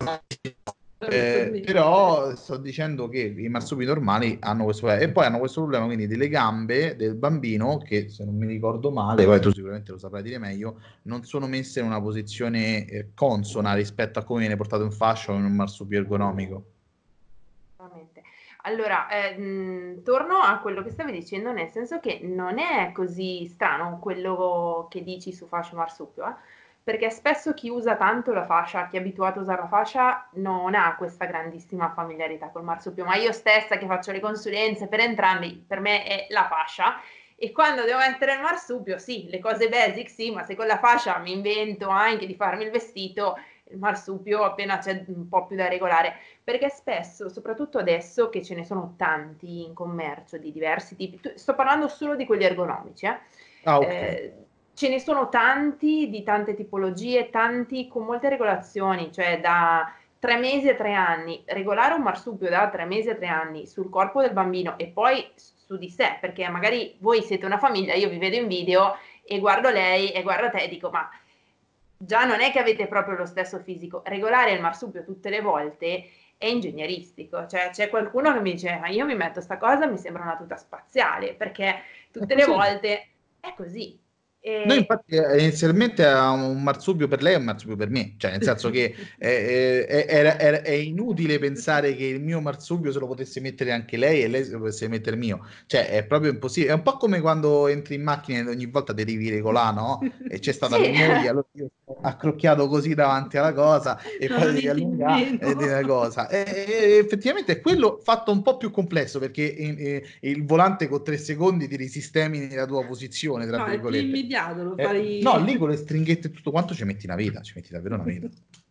Eh, però sto dicendo che i marsupi normali hanno questo problema e poi hanno questo problema quindi delle gambe del bambino che, se non mi ricordo male, poi tu sicuramente lo saprai dire meglio, non sono messe in una posizione eh, consona rispetto a come viene portato in fascia in un marsupio ergonomico.
Assolutamente. Allora, eh, mh, torno a quello che stavi dicendo, nel senso che non è così strano quello che dici su fascia marsupio, eh? Perché spesso chi usa tanto la fascia, chi è abituato a usare la fascia, non ha questa grandissima familiarità col marsupio, ma io stessa che faccio le consulenze per entrambi, per me è la fascia, e quando devo mettere il marsupio, sì, le cose basic sì, ma se con la fascia mi invento anche di farmi il vestito, il marsupio appena c'è un po' più da regolare, perché spesso, soprattutto adesso che ce ne sono tanti in commercio di diversi tipi, sto parlando solo di quelli ergonomici, eh?
Ah, ok.
Eh, ce ne sono tanti di tante tipologie, tanti con molte regolazioni, cioè da tre mesi a tre anni, regolare un marsupio da tre mesi a tre anni sul corpo del bambino e poi su di sé, perché magari voi siete una famiglia, io vi vedo in video e guardo lei e guardo te e dico ma già non è che avete proprio lo stesso fisico, regolare il marsupio tutte le volte è ingegneristico, cioè c'è qualcuno che mi dice ma io mi metto sta cosa, mi sembra una tuta spaziale, perché tutte le volte è così.
Noi
E...
infatti eh, inizialmente avevamo un marsupio per lei e un marsupio per me, cioè nel senso che eh, eh, era- era- è inutile pensare che il mio marsupio se lo potesse mettere anche lei e lei se lo potesse mettere il mio, cioè è proprio impossibile, è un po' come quando entri in macchina e ogni volta devi regolare, no? E c'è stata
Sì.
mia moglie, allora io sto accrocchiato così davanti alla cosa e
Non
poi
lo
devi
metti
allungare
nemmeno.
e devi una cosa. E, e- effettivamente è quello fatto un po' più complesso perché eh, eh, il volante con tre secondi ti risistemi nella tua posizione, tra
No, è più
virgolette.
immediato, lo
Eh, no,
fai...
lì con le stringhette e tutto quanto ci metti una vita, ci metti davvero una vita.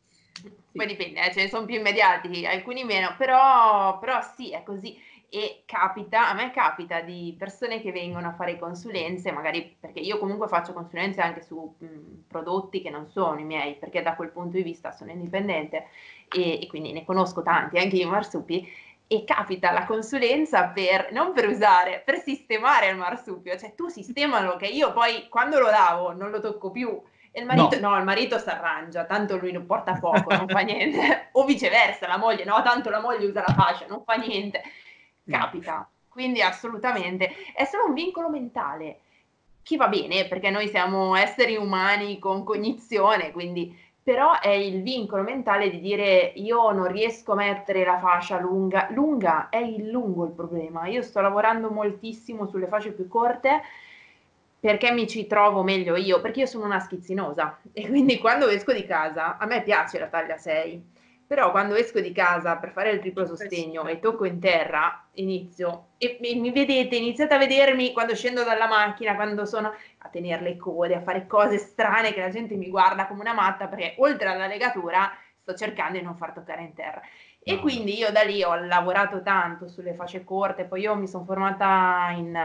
Poi dipende, eh, ce ne sono più immediati, alcuni meno, però, però sì, è così. E capita, a me capita di persone che vengono a fare consulenze, magari perché io comunque faccio consulenze anche su mh, prodotti che non sono i miei, perché da quel punto di vista sono indipendente e, e quindi ne conosco tanti, anche io marsupi, e capita la consulenza per, non per usare, per sistemare il marsupio, cioè tu sistemalo che io poi quando lo lavo non lo tocco più. E il marito,
No.
no, il marito si arrangia, tanto lui non porta poco, non fa niente. O viceversa, la moglie, no, tanto la moglie usa la fascia, non fa niente. Capita. Quindi assolutamente. È solo un vincolo mentale. Chi va bene, perché noi siamo esseri umani con cognizione, quindi però è il vincolo mentale di dire io non riesco a mettere la fascia lunga, lunga è il lungo il problema, io sto lavorando moltissimo sulle fasce più corte perché mi ci trovo meglio io, perché io sono una schizzinosa e quindi quando esco di casa, a me piace la taglia sei, però quando esco di casa per fare il triplo sostegno e tocco in terra, inizio, e mi vedete, iniziate a vedermi quando scendo dalla macchina, quando sono a tenere le code, a fare cose strane che la gente mi guarda come una matta, perché oltre alla legatura sto cercando di non far toccare in terra. E
No,
quindi io da lì ho lavorato tanto sulle fasce corte, poi io mi sono formata in,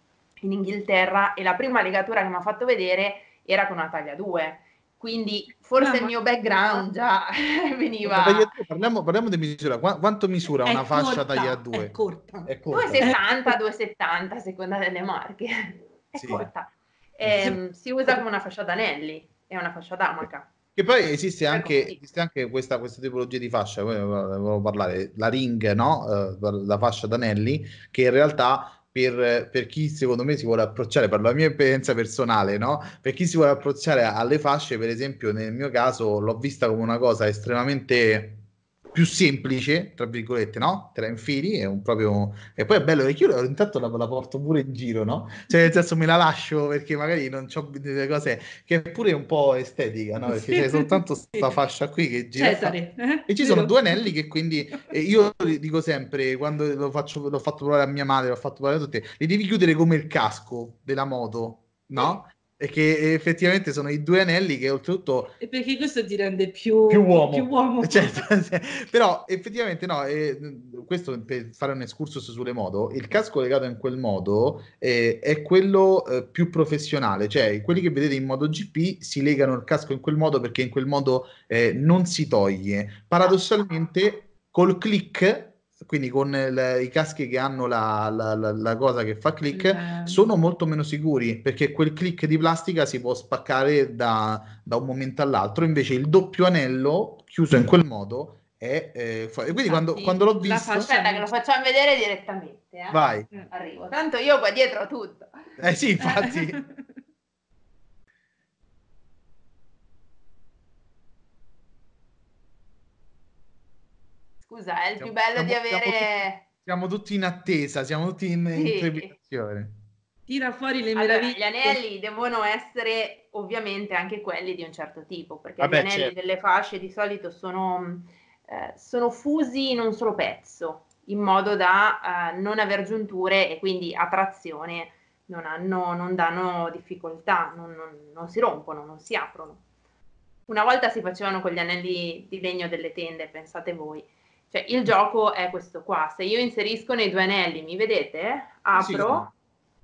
in Inghilterra e la prima legatura che mi ha fatto vedere era con una taglia due. Quindi forse il mio background già veniva...
Parliamo, parliamo di misura. Qua- quanto misura una
È
fascia taglia
corta, è
due?
corta.
È corta.
duecentosessanta, duecentosessanta a seconda delle marche. È
Sì.
corta.
Eh, sì.
Ehm, si usa come una fascia d'anelli, è una fascia d'amaca.
Che poi esiste
Poi
anche,
così.
esiste anche questa, questa tipologia di fascia, poi ne volevo parlare, la ring, no? Eh, la fascia d'anelli, che in realtà per, per chi secondo me si vuole approcciare, per la mia esperienza personale, no? Per chi si vuole approcciare alle fasce, per esempio, nel mio caso l'ho vista come una cosa estremamente più semplice, tra virgolette, no? Te la infili, è un proprio... E poi è bello perché io intanto la, la porto pure in giro, no? Cioè nel senso me la lascio perché magari non ho delle cose che è pure un po' estetica, no? Perché c'è soltanto questa fascia qui che gira fa-
Cesare, eh?
e ci sono
Vero?
due anelli che quindi eh, io dico sempre quando lo faccio, l'ho fatto provare a mia madre, l'ho fatto provare a tutte, li devi chiudere come il casco della moto, no? E che effettivamente sono i due anelli che oltretutto...
E perché questo ti rende più,
più uomo,
più uomo.
certo, però effettivamente no, eh, questo per fare un excursus sulle moto, il casco legato in quel modo eh, è quello eh, più professionale, cioè quelli che vedete in MotoGP si legano il casco in quel modo perché in quel modo eh, non si toglie. Paradossalmente col click, quindi con il- i caschi che hanno la, la- la- la cosa che fa click,
Eh,
sono molto meno sicuri perché quel click di plastica si può spaccare da, da un momento all'altro, invece il doppio anello chiuso in quel modo è eh, fuori. Quindi quando,
infatti,
quando l'ho
la
visto,
fascia
Aspetta che
non
lo
c'è.
facciamo vedere direttamente, eh.
vai,
Eh.
Arrivo. Tanto io qua dietro ho tutto.
eh sì, infatti,
Eh.
Scusa, è il più
siamo,
bello di
siamo- siamo tutti,
avere...
siamo tutti in attesa, siamo tutti in, in
Sì.
trepidazione.
Tira fuori le
Allora, gli
meraviglie.
anelli devono essere ovviamente anche quelli di un certo tipo, perché gli
Vabbè,
anelli
certo.
delle fasce di solito sono, eh, sono fusi in un solo pezzo, in modo da eh, non aver giunture e quindi a trazione non, hanno, non danno difficoltà, non, non- non si rompono, non si aprono. Una volta si facevano con gli anelli di legno delle tende, pensate voi. Cioè, il gioco è questo qua. Se io inserisco nei due anelli, mi vedete?
Sì, sì, come
Apro
no.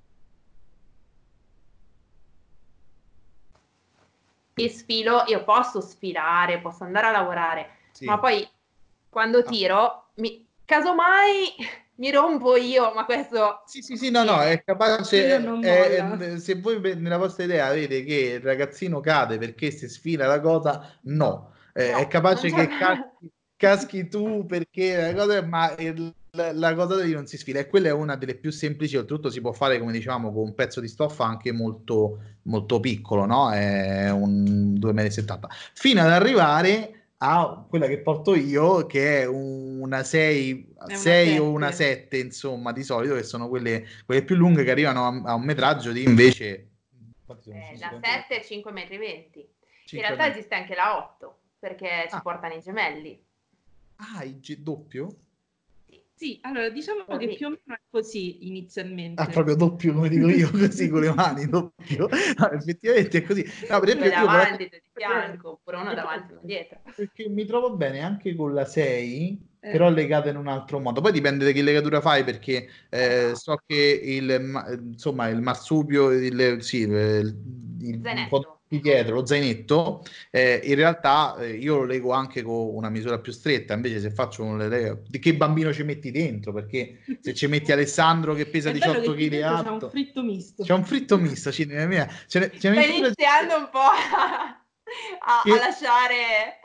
e sfilo, io posso sfilare, posso andare a lavorare, ma
Sì.
poi quando
Ah,
tiro, mi, casomai mi rompo io, ma questo
sì, sì, sì, no, no, è
avviene.
Quello
capace,
non
è-
molla.
è- se voi ve- nella vostra idea avete che il ragazzino cade perché si sfila la cosa, no. Eh, è
No, non
capace
c'è...
che caschi, caschi tu perché la cosa, ma il- la, la cosa lì non si sfila e quella è una delle più semplici, oltretutto si può fare, come dicevamo, con un pezzo di stoffa anche molto, molto piccolo, no? È un due virgola settanta metri, fino ad arrivare a quella che porto io, che è una sei,
È una
sei o una
sette.
sette, insomma, di solito, che sono quelle, quelle più lunghe che arrivano a, a un metraggio di invece... Quanti sono?
eh, da
cinque?
sette a cinque virgola venti metri. In
cinque
realtà
metri.
esiste anche la otto, perché ci
Ah,
portano i gemelli.
ah, il G- doppio?
Sì,
Sì, allora diciamo che
così.
più o meno è così
Ah,
inizialmente.
proprio doppio, come dico io, così con le mani, doppio. No, effettivamente è così. No, per
Due
esempio, io me la...
davanti, due di fianco, oppure uno davanti e uno dietro.
Perché mi trovo bene anche con la sei,
Eh,
però legata in un altro modo. Poi dipende da che legatura fai, perché eh,
Esatto.
so che il, ma- insomma, il marsupio, il, sì, il, il- un po'
Zainetto.
di dietro, lo zainetto, eh, in realtà eh, io lo lego anche con una misura più stretta. Invece se faccio un le- di che bambino ci metti dentro? Perché se ci metti Alessandro che pesa
È bello
diciotto
che qui
chili e
dentro c'è un
alto,
fritto
c'è
misto.
un fritto misto, ci- mia, ce ne, ce ne
Sta
metti pure
iniziando un po' a, a- a
che
lasciare...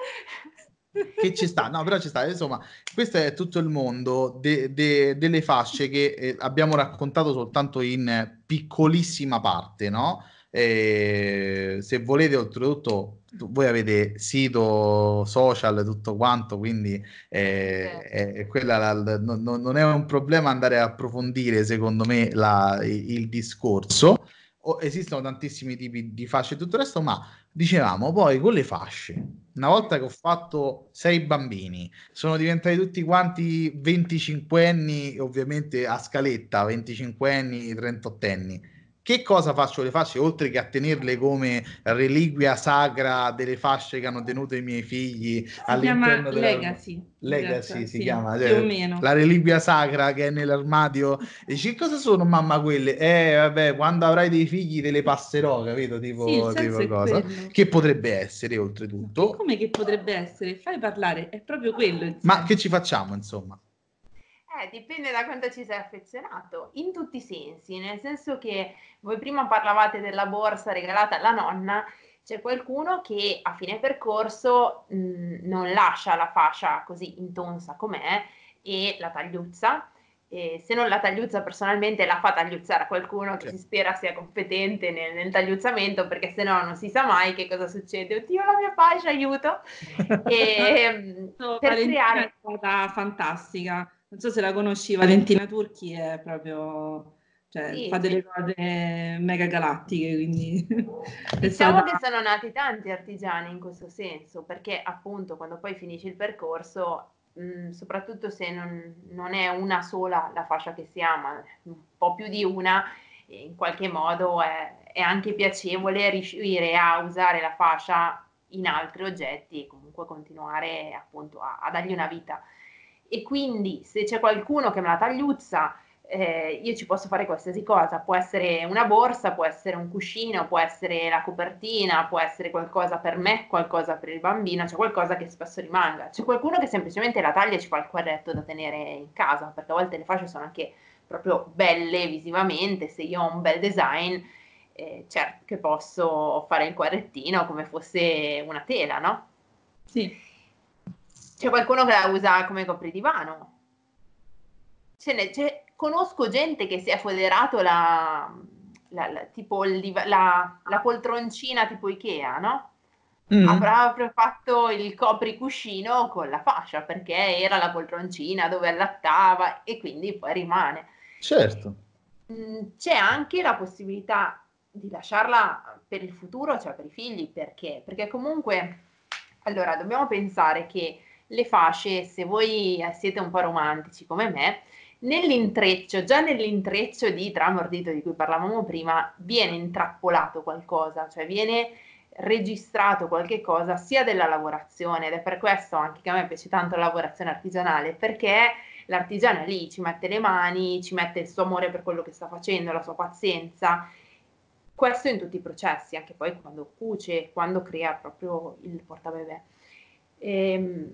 che ci sta, no, però ci sta, insomma, questo è tutto il mondo de- de- delle fasce che eh, abbiamo raccontato soltanto in piccolissima parte, no? Eh, se volete, oltretutto, tu- voi avete sito, social, tutto quanto, quindi eh,
Certo.
è, è quella la- la- non, non- non è un problema andare a approfondire, secondo me, la- il, il discorso. O- esistono tantissimi tipi di fasce e tutto il resto, ma dicevamo poi con le fasce. Una volta che ho fatto sei bambini, sono diventati tutti quanti venticinquenni, ovviamente a scaletta, venticinquenni, trentottenni. Che cosa faccio con le fasce? Oltre che a tenerle come reliquia sacra delle fasce che hanno tenuto i miei figli
Si chiama
all'interno dell'armadio.
Legacy, in
Legacy
realtà,
si
sì,
chiama,
più o
cioè, la
meno.
reliquia sacra che è nell'armadio. E dici, che cosa sono mamma quelle? Eh, vabbè, quando avrai dei figli te le passerò, capito?
Sì, il
Tipo,
senso
tipo
è
cosa.
quello.
Che potrebbe essere,
No, che
oltretutto.
come che potrebbe essere? Fai parlare, è proprio quello il
Ma che
senso.
ci facciamo, insomma?
Eh, dipende da quanto ci sei affezionato, in tutti i sensi, nel senso che voi prima parlavate della borsa regalata alla nonna, c'è qualcuno che a fine percorso mh, non lascia la fascia così intonsa com'è e la tagliuzza. E se non la tagliuzza personalmente, la fa tagliuzzare a qualcuno che
Cioè,
si spera sia competente nel, nel tagliuzzamento, perché se no non si sa mai che cosa succede. Oddio, la mia fascia, aiuto! E, mh, per
Valentina è
creare...
stata fantastica. Non so se la conosci, Valentina Turchi è proprio, cioè, fa
Sì,
delle cose mega galattiche, quindi è
diciamo
stata...
che sono nati tanti artigiani in questo senso, perché appunto quando poi finisci il percorso, mh, soprattutto se non, non è una sola la fascia che si ama, un po' più di una, in qualche modo è, è anche piacevole riuscire a usare la fascia in altri oggetti e comunque continuare appunto a, a dargli una vita. E quindi se c'è qualcuno che me la tagliuzza, eh, io ci posso fare qualsiasi cosa, può essere una borsa, può essere un cuscino, può essere la copertina, può essere qualcosa per me, qualcosa per il bambino, c'è qualcosa che spesso rimanga. C'è qualcuno che semplicemente la taglia e ci fa il quadretto da tenere in casa, perché a volte le fasce sono anche proprio belle visivamente, se io ho un bel design, eh, certo che posso fare il quadrettino come fosse una tela, no?
Sì.
C'è qualcuno che la usa come copridivano. Ce ne, ce, conosco gente che si è foderato la, la, la, tipo il, la, la poltroncina tipo Ikea, no? Mm. Avrà proprio fatto il copricuscino con la fascia, perché era la poltroncina dove allattava e quindi poi rimane.
Certo.
C'è anche la possibilità di lasciarla per il futuro, cioè per i figli, perché? Perché comunque, allora, dobbiamo pensare che le fasce, se voi siete un po' romantici come me, nell'intreccio, già nell'intreccio di tramordito di cui parlavamo prima, viene intrappolato qualcosa, cioè viene registrato qualche cosa sia della lavorazione, ed è per questo anche che a me piace tanto la lavorazione artigianale, perché l'artigiano è lì, ci mette le mani, ci mette il suo amore per quello che sta facendo, la sua pazienza. Questo in tutti i processi, anche poi quando cuce, quando crea proprio il portabebè. Ehm,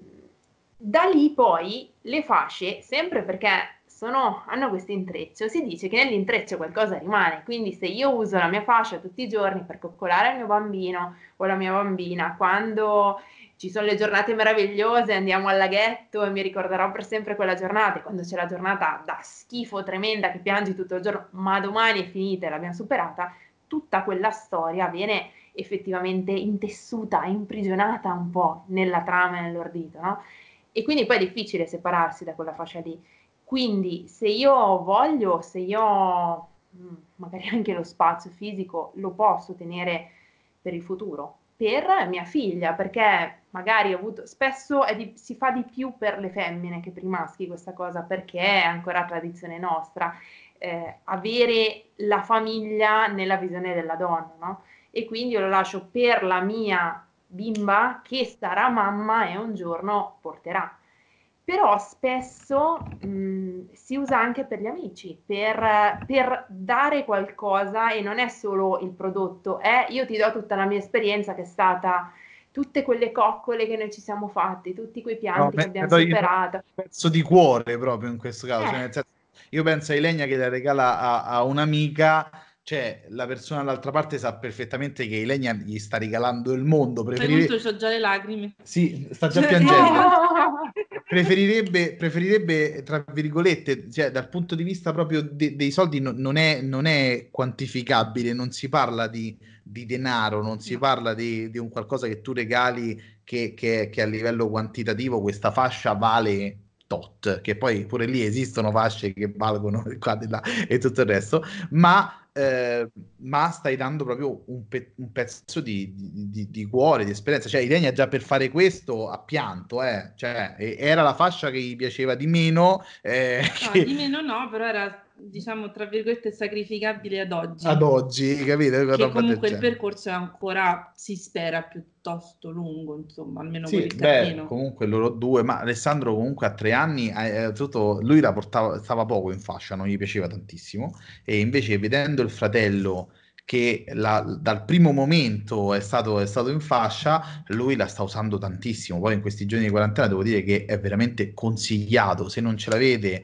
da lì poi le fasce, sempre perché sono, hanno questo intreccio, si dice che nell'intreccio qualcosa rimane, quindi se io uso la mia fascia tutti i giorni per coccolare il mio bambino o la mia bambina, quando ci sono le giornate meravigliose, andiamo al laghetto e mi ricorderò per sempre quella giornata, e quando c'è la giornata da schifo tremenda che piangi tutto il giorno, ma domani è finita e l'abbiamo superata, tutta quella storia viene effettivamente intessuta, imprigionata un po' nella trama e nell'ordito, no? E quindi poi è difficile separarsi da quella fascia lì. Quindi se io voglio, se io ho magari anche lo spazio fisico, lo posso tenere per il futuro, per mia figlia, perché magari ho avuto, spesso è di, si fa di più per le femmine che per i maschi questa cosa, perché è ancora tradizione nostra, eh, avere la famiglia nella visione della donna, no? E quindi io lo lascio per la mia bimba che sarà mamma e un giorno porterà. Però spesso mh, si usa anche per gli amici, per, per dare qualcosa, e non è solo il prodotto, è io ti do tutta la mia esperienza che è stata tutte quelle coccole che noi ci siamo fatti, tutti quei pianti
no,
che abbiamo superato.
Un pezzo di cuore proprio in questo caso,
Eh.
cioè nel senso, io penso a Ilenia che la regala a, a un'amica, cioè la persona dall'altra parte sa perfettamente che Ilenia gli sta regalando il mondo.
Preferirebbe... Fai conto, c'ho già le lacrime.
Sì, sta già piangendo. Preferirebbe, preferirebbe, tra virgolette, cioè dal punto di vista proprio de- dei soldi no, non è, non è quantificabile, non si parla di, di denaro, non si
No.
parla di, di un qualcosa che tu regali che, che, che a livello quantitativo questa fascia vale tot, che poi pure lì esistono fasce che valgono qua di là e tutto il resto, ma eh, ma stai dando proprio un, pe- un pezzo di, di, di, di cuore, di esperienza. Cioè, Ilenia già per fare questo ha pianto, eh. Cioè, era la fascia che gli piaceva di meno. Eh,
no,
che...
di meno no, però era, diciamo, tra virgolette, sacrificabile ad oggi.
Ad oggi, capite?
Che comunque il percorso è ancora, si spera, piuttosto lungo, insomma, almeno
sì,
per il
beh,
cammino.
comunque loro due, ma Alessandro comunque a tre anni, eh, tutto, lui la portava, stava poco in fascia, non gli piaceva tantissimo, e invece vedendo il fratello che la, dal primo momento è stato, è stato in fascia, lui la sta usando tantissimo. Poi in questi giorni di quarantena devo dire che è veramente consigliato, se non ce l'avete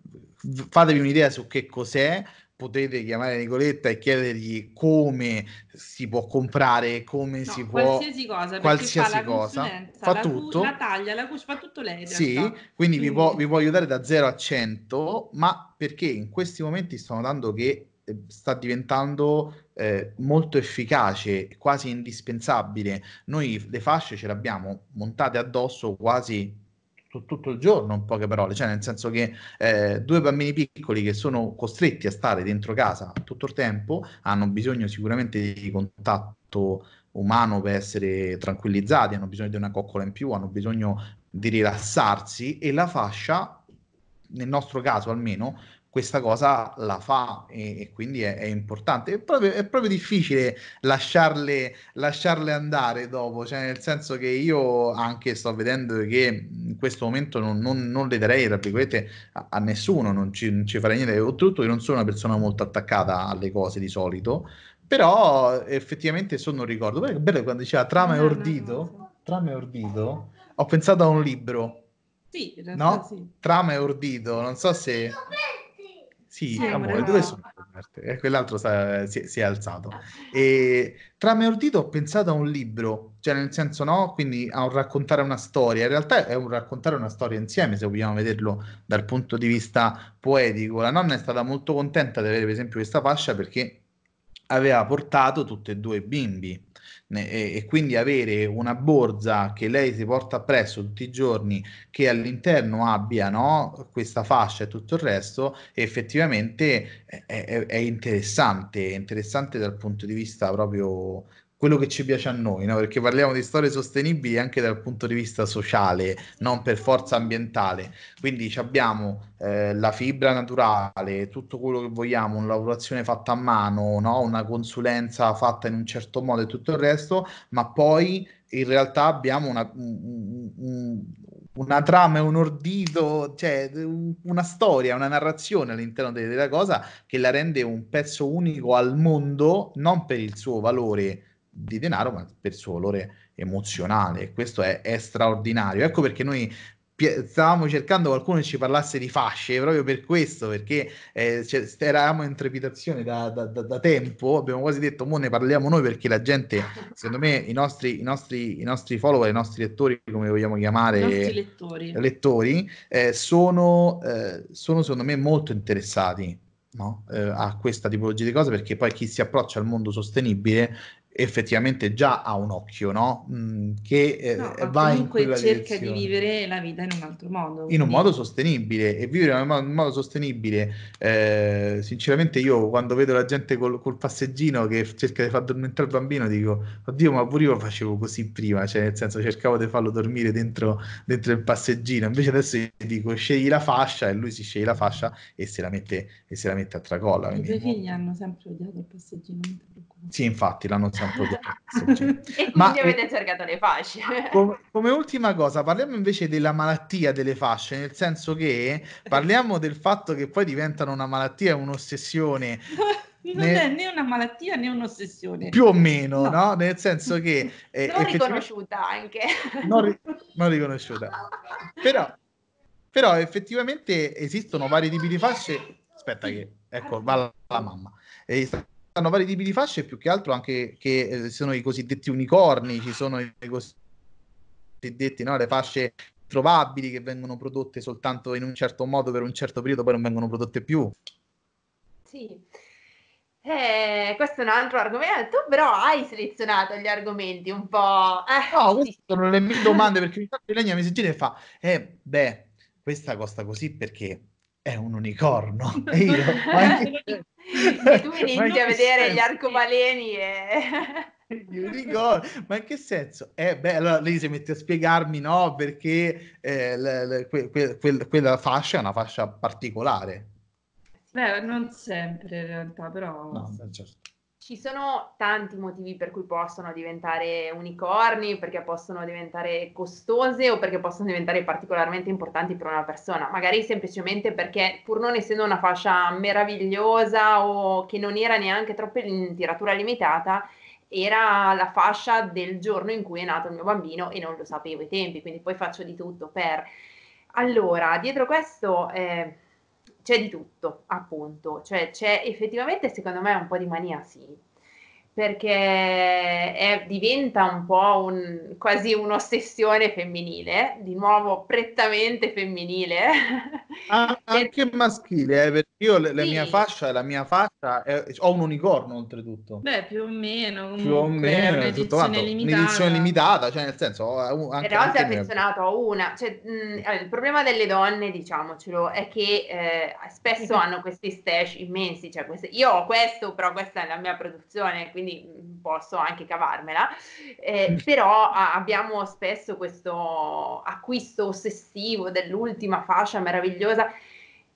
fatevi un'idea su che cos'è, potete chiamare Nicoletta e chiedergli come si può comprare, come
no,
si può
qualsiasi cosa,
qualsiasi
perché fa la
cosa,
consulenza,
fa
la,
tutto.
la taglia, la cuce, fa tutto lei in
sì,
realtà.
quindi, quindi vi può, vi può aiutare da zero a cento, ma perché in questi momenti sto notando che eh, sta diventando eh, molto efficace, quasi indispensabile. Noi le fasce ce le abbiamo montate addosso quasi su tutto il giorno, in poche parole, cioè nel senso che eh, due bambini piccoli che sono costretti a stare dentro casa tutto il tempo hanno bisogno sicuramente di contatto umano per essere tranquillizzati, hanno bisogno di una coccola in più, hanno bisogno di rilassarsi, e la fascia, nel nostro caso almeno, questa cosa la fa e, e quindi è, è importante. È proprio, è proprio difficile lasciarle, lasciarle andare dopo, cioè nel senso che io anche sto vedendo che in questo momento non, non, non le darei, tra virgolette, a, a nessuno, non ci, non ci farei niente. Oltretutto io non sono una persona molto attaccata alle cose di solito, però effettivamente sono un ricordo. Poi è bello quando diceva trama e
Non è una
ordito,
cosa.
trama e ordito, ho pensato a un libro.
Sì, in realtà
No?
sì.
Trama e ordito, non so se... Sì,
Sì, amore,
amore, dove
va.
sono le carte? E quell'altro sta- si, si è alzato. E Trama e ordito ho pensato a un libro, cioè nel senso no, quindi a un raccontare una storia. In realtà è un raccontare una storia insieme, se vogliamo vederlo dal punto di vista poetico. La nonna è stata molto contenta di avere, per esempio, questa fascia perché aveva portato tutti e due i bimbi. Ne- E, e quindi avere una borsa che lei si porta appresso tutti i giorni, che all'interno abbia, no, questa fascia e tutto il resto, effettivamente è, è- è interessante, è interessante dal punto di vista proprio quello che ci piace a noi, no? Perché parliamo di storie sostenibili anche dal punto di vista sociale, non per forza ambientale. Quindi ci abbiamo eh, la fibra naturale, tutto quello che vogliamo, una lavorazione fatta a mano, no? Una consulenza fatta in un certo modo e tutto il resto, ma poi in realtà abbiamo una, un- un- una trama e un ordito, cioè un- una storia, una narrazione all'interno de- della cosa che la rende un pezzo unico al mondo, non per il suo valore di denaro, ma per il suo valore emozionale. E questo è, è straordinario. Ecco perché noi pi- stavamo cercando qualcuno che ci parlasse di fasce, proprio per questo, perché eh, cioè, eravamo in trepidazione da, da- da- da tempo, abbiamo quasi detto, mo ne parliamo noi perché la gente, secondo me, i nostri, i nostri, i nostri follower, i nostri lettori, come vogliamo
I nostri
chiamare,
lettori.
lettori, eh, sono, eh, sono secondo me molto interessati, no? Eh, a questa tipologia di cose, perché poi chi si approccia al mondo sostenibile effettivamente già ha un occhio, no? Mm, che
No,
eh,
ma
va in
comunque
quella
cerca di
direzione
vivere la vita in un altro modo,
in un modo
quindi
sostenibile e vivere in un modo sostenibile. Eh, sinceramente, io quando vedo la gente col, col passeggino che cerca di far addormentare il bambino, dico: Oddio, ma pure io facevo così prima, cioè nel senso cercavo di farlo dormire dentro, dentro il passeggino. Invece adesso gli dico: scegli la fascia, e lui si sceglie la fascia e se la mette, e se la mette a tracolla.
i
Quindi è
tuoi figli
molto...
hanno sempre odiato il passeggino, non ti preoccupare.
Sì, infatti l'hanno sempre odiato il passeggino.
E
Ma
quindi
eh,
avete cercato le fasce.
come, come ultima cosa, parliamo invece della malattia delle fasce, nel senso che parliamo del fatto che poi diventano una malattia e un'ossessione,
Non è
ne-
né una malattia né un'ossessione.
più o meno,
No.
no? Nel senso che eh,
Non
effettivamente
riconosciuta anche.
non, ri- non riconosciuta. Però, però effettivamente esistono vari tipi di fasce. Aspetta che, ecco, va la, la mamma. Esistono vari tipi di fasce, più che altro anche che eh, sono i cosiddetti unicorni, ci sono i cosiddetti, no, le fasce trovabili che vengono prodotte soltanto in un certo modo per un certo periodo, poi non vengono prodotte più.
Sì. Eh, questo è un altro argomento, però hai selezionato gli argomenti un po'...
No,
Eh,
queste
sì.
sono le mie domande perché ogni tanto Ilenia mi si gira e fa, eh, beh, questa costa così perché è un unicorno. E io, ma in che,
E tu
ma in
inizi a
che
vedere gli
senso?
arcobaleni e...
Gli unicorni? Ma in che senso? Eh, beh, allora lei si mette a spiegarmi, no, perché eh, le- le- que- que- quel- quella fascia è una fascia particolare.
Beh, non sempre in realtà, però
No,
sì.
beh, certo.
Ci sono tanti motivi per cui possono diventare unicorni, perché possono diventare costose o perché possono diventare particolarmente importanti per una persona. Magari semplicemente perché, pur non essendo una fascia meravigliosa o che non era neanche troppo in tiratura limitata, era la fascia del giorno in cui è nato il mio bambino e non lo sapevo ai tempi, quindi poi faccio di tutto per... Allora, dietro questo eh, c'è di tutto, appunto, cioè c'è effettivamente secondo me un po' di mania, sì, perché è- diventa un po' un, quasi un'ossessione femminile, di nuovo prettamente femminile.
Ah,
Per-
anche maschile, eh, perché io le- la mia
sì,
fascia, la mia fascia, è- ho un unicorno oltretutto.
Beh, più o meno,
Più o
comunque è
meno, tutto
un'edizione
quanto, un'edizione
limitata.
limitata, cioè nel senso, ho- anche,
però sei
anche il mio.
affezionato a una, cioè, mh, allora, il problema delle donne, diciamocelo, è che eh, spesso hanno questi stash immensi, cioè queste, io ho questo, però questa è la mia produzione, quindi mh, posso anche cavarmela, eh, però a- abbiamo spesso questo acquisto ossessivo dell'ultima fascia meravigliosa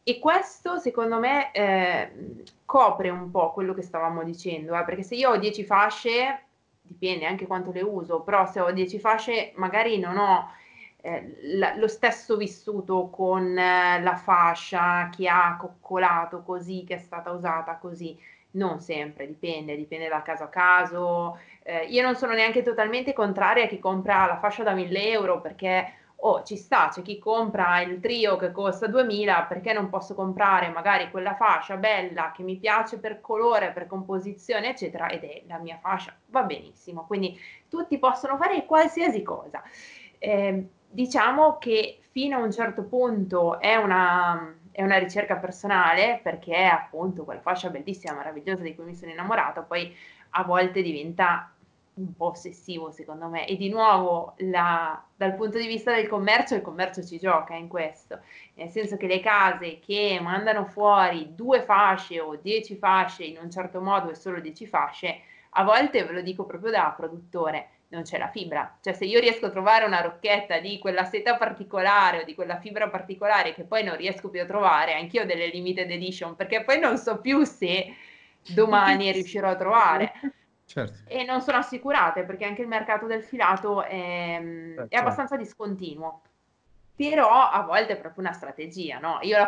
e questo secondo me eh, copre un po' quello che stavamo dicendo, eh, perché se io ho dieci fasce, dipende anche quanto le uso, però se ho dieci fasce magari non ho eh, la, lo stesso vissuto con eh, la fascia che ha coccolato così, che è stata usata così. Non sempre, dipende, dipende da caso a caso. Eh, io non sono neanche totalmente contraria a chi compra la fascia da mille euro, perché oh, ci sta, c'è chi compra il trio che costa duemila, perché non posso comprare magari quella fascia bella che mi piace per colore, per composizione, eccetera, ed è la mia fascia, va benissimo. Quindi tutti possono fare qualsiasi cosa. Eh, diciamo che fino a un certo punto è una, è una ricerca personale, perché è appunto quella fascia bellissima, meravigliosa di cui mi sono innamorata, poi a volte diventa un po' ossessivo secondo me, e di nuovo la, dal punto di vista del commercio, il commercio ci gioca in questo, nel senso che le case che mandano fuori due fasce o dieci fasce in un certo modo e solo dieci fasce, a volte, ve lo dico proprio da produttore, non c'è la fibra. Cioè se io riesco a trovare una rocchetta di quella seta particolare o di quella fibra particolare che poi non riesco più a trovare, anch'io ho delle limited edition, perché poi non so più se domani riuscirò a trovare.
Certo.
E non sono assicurate, perché anche il mercato del filato è,
Eh,
è
certo.
abbastanza discontinuo. Però a volte è proprio una strategia, no? Io la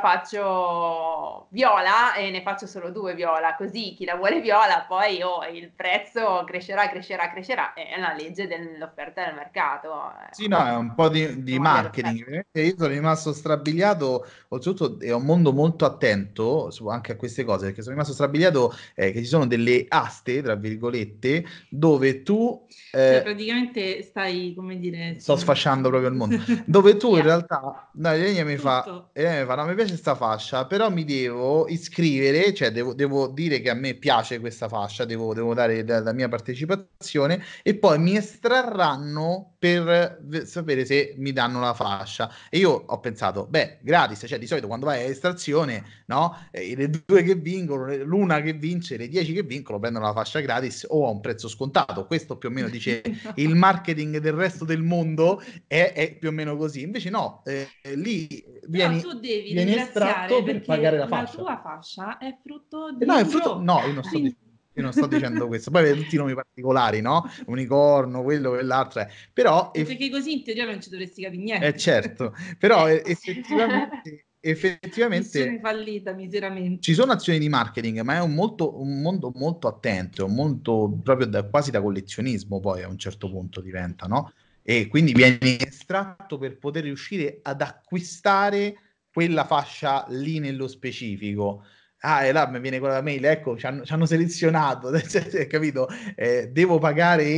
faccio viola e ne faccio solo due viola, così chi la vuole viola poi oh, il prezzo crescerà, crescerà, crescerà, è una legge dell'offerta del mercato.
Sì, no, è un po' di, di marketing. E io sono rimasto strabiliato, oltretutto è un mondo molto attento su, anche a queste cose, perché sono rimasto strabiliato eh, che ci sono delle aste, tra virgolette, dove tu... Eh,
cioè praticamente stai, come dire...
sto sfasciando proprio il mondo, dove tu in
Yeah.
realtà, no, Elenia mi fa, Elenia mi fa, no, mi piace questa fascia, però mi devo iscrivere, cioè devo, devo dire che a me piace questa fascia, devo, devo dare la, la mia partecipazione e poi mi estrarranno per v- sapere se mi danno la fascia. E io ho pensato, beh, gratis, cioè di solito quando vai a estrazione, no, eh, le due che vincono, le- l'una che vince, le dieci che vincono prendono la fascia gratis o a un prezzo scontato. Questo più o meno dice il marketing del resto del mondo è, è più o meno così. Invece no, eh, lì vieni,
Però tu devi
vieni estratto
ringraziare
per pagare
perché
la
la
fascia.
tua fascia è frutto
E
di
no, è frutto...
lavoro.
No, io non sto
Quindi...
dicendo... Io non sto dicendo questo, poi avete tutti i nomi particolari, no? Unicorno, quello, quell'altro, eh. Però
E
eff-
perché così in teoria non ci dovresti capire
è
niente.
certo, però eh,
Ecco.
effettivamente, effettivamente
Missione fallita, miseramente.
ci sono azioni di marketing, ma è un, molto, un mondo molto attento, molto proprio da, quasi da collezionismo poi a un certo punto diventa, no? E quindi viene estratto per poter riuscire ad acquistare quella fascia lì nello specifico. Ah, e là mi viene quella mail, ecco, ci hanno, ci hanno selezionato, cioè, capito? Eh, devo pagare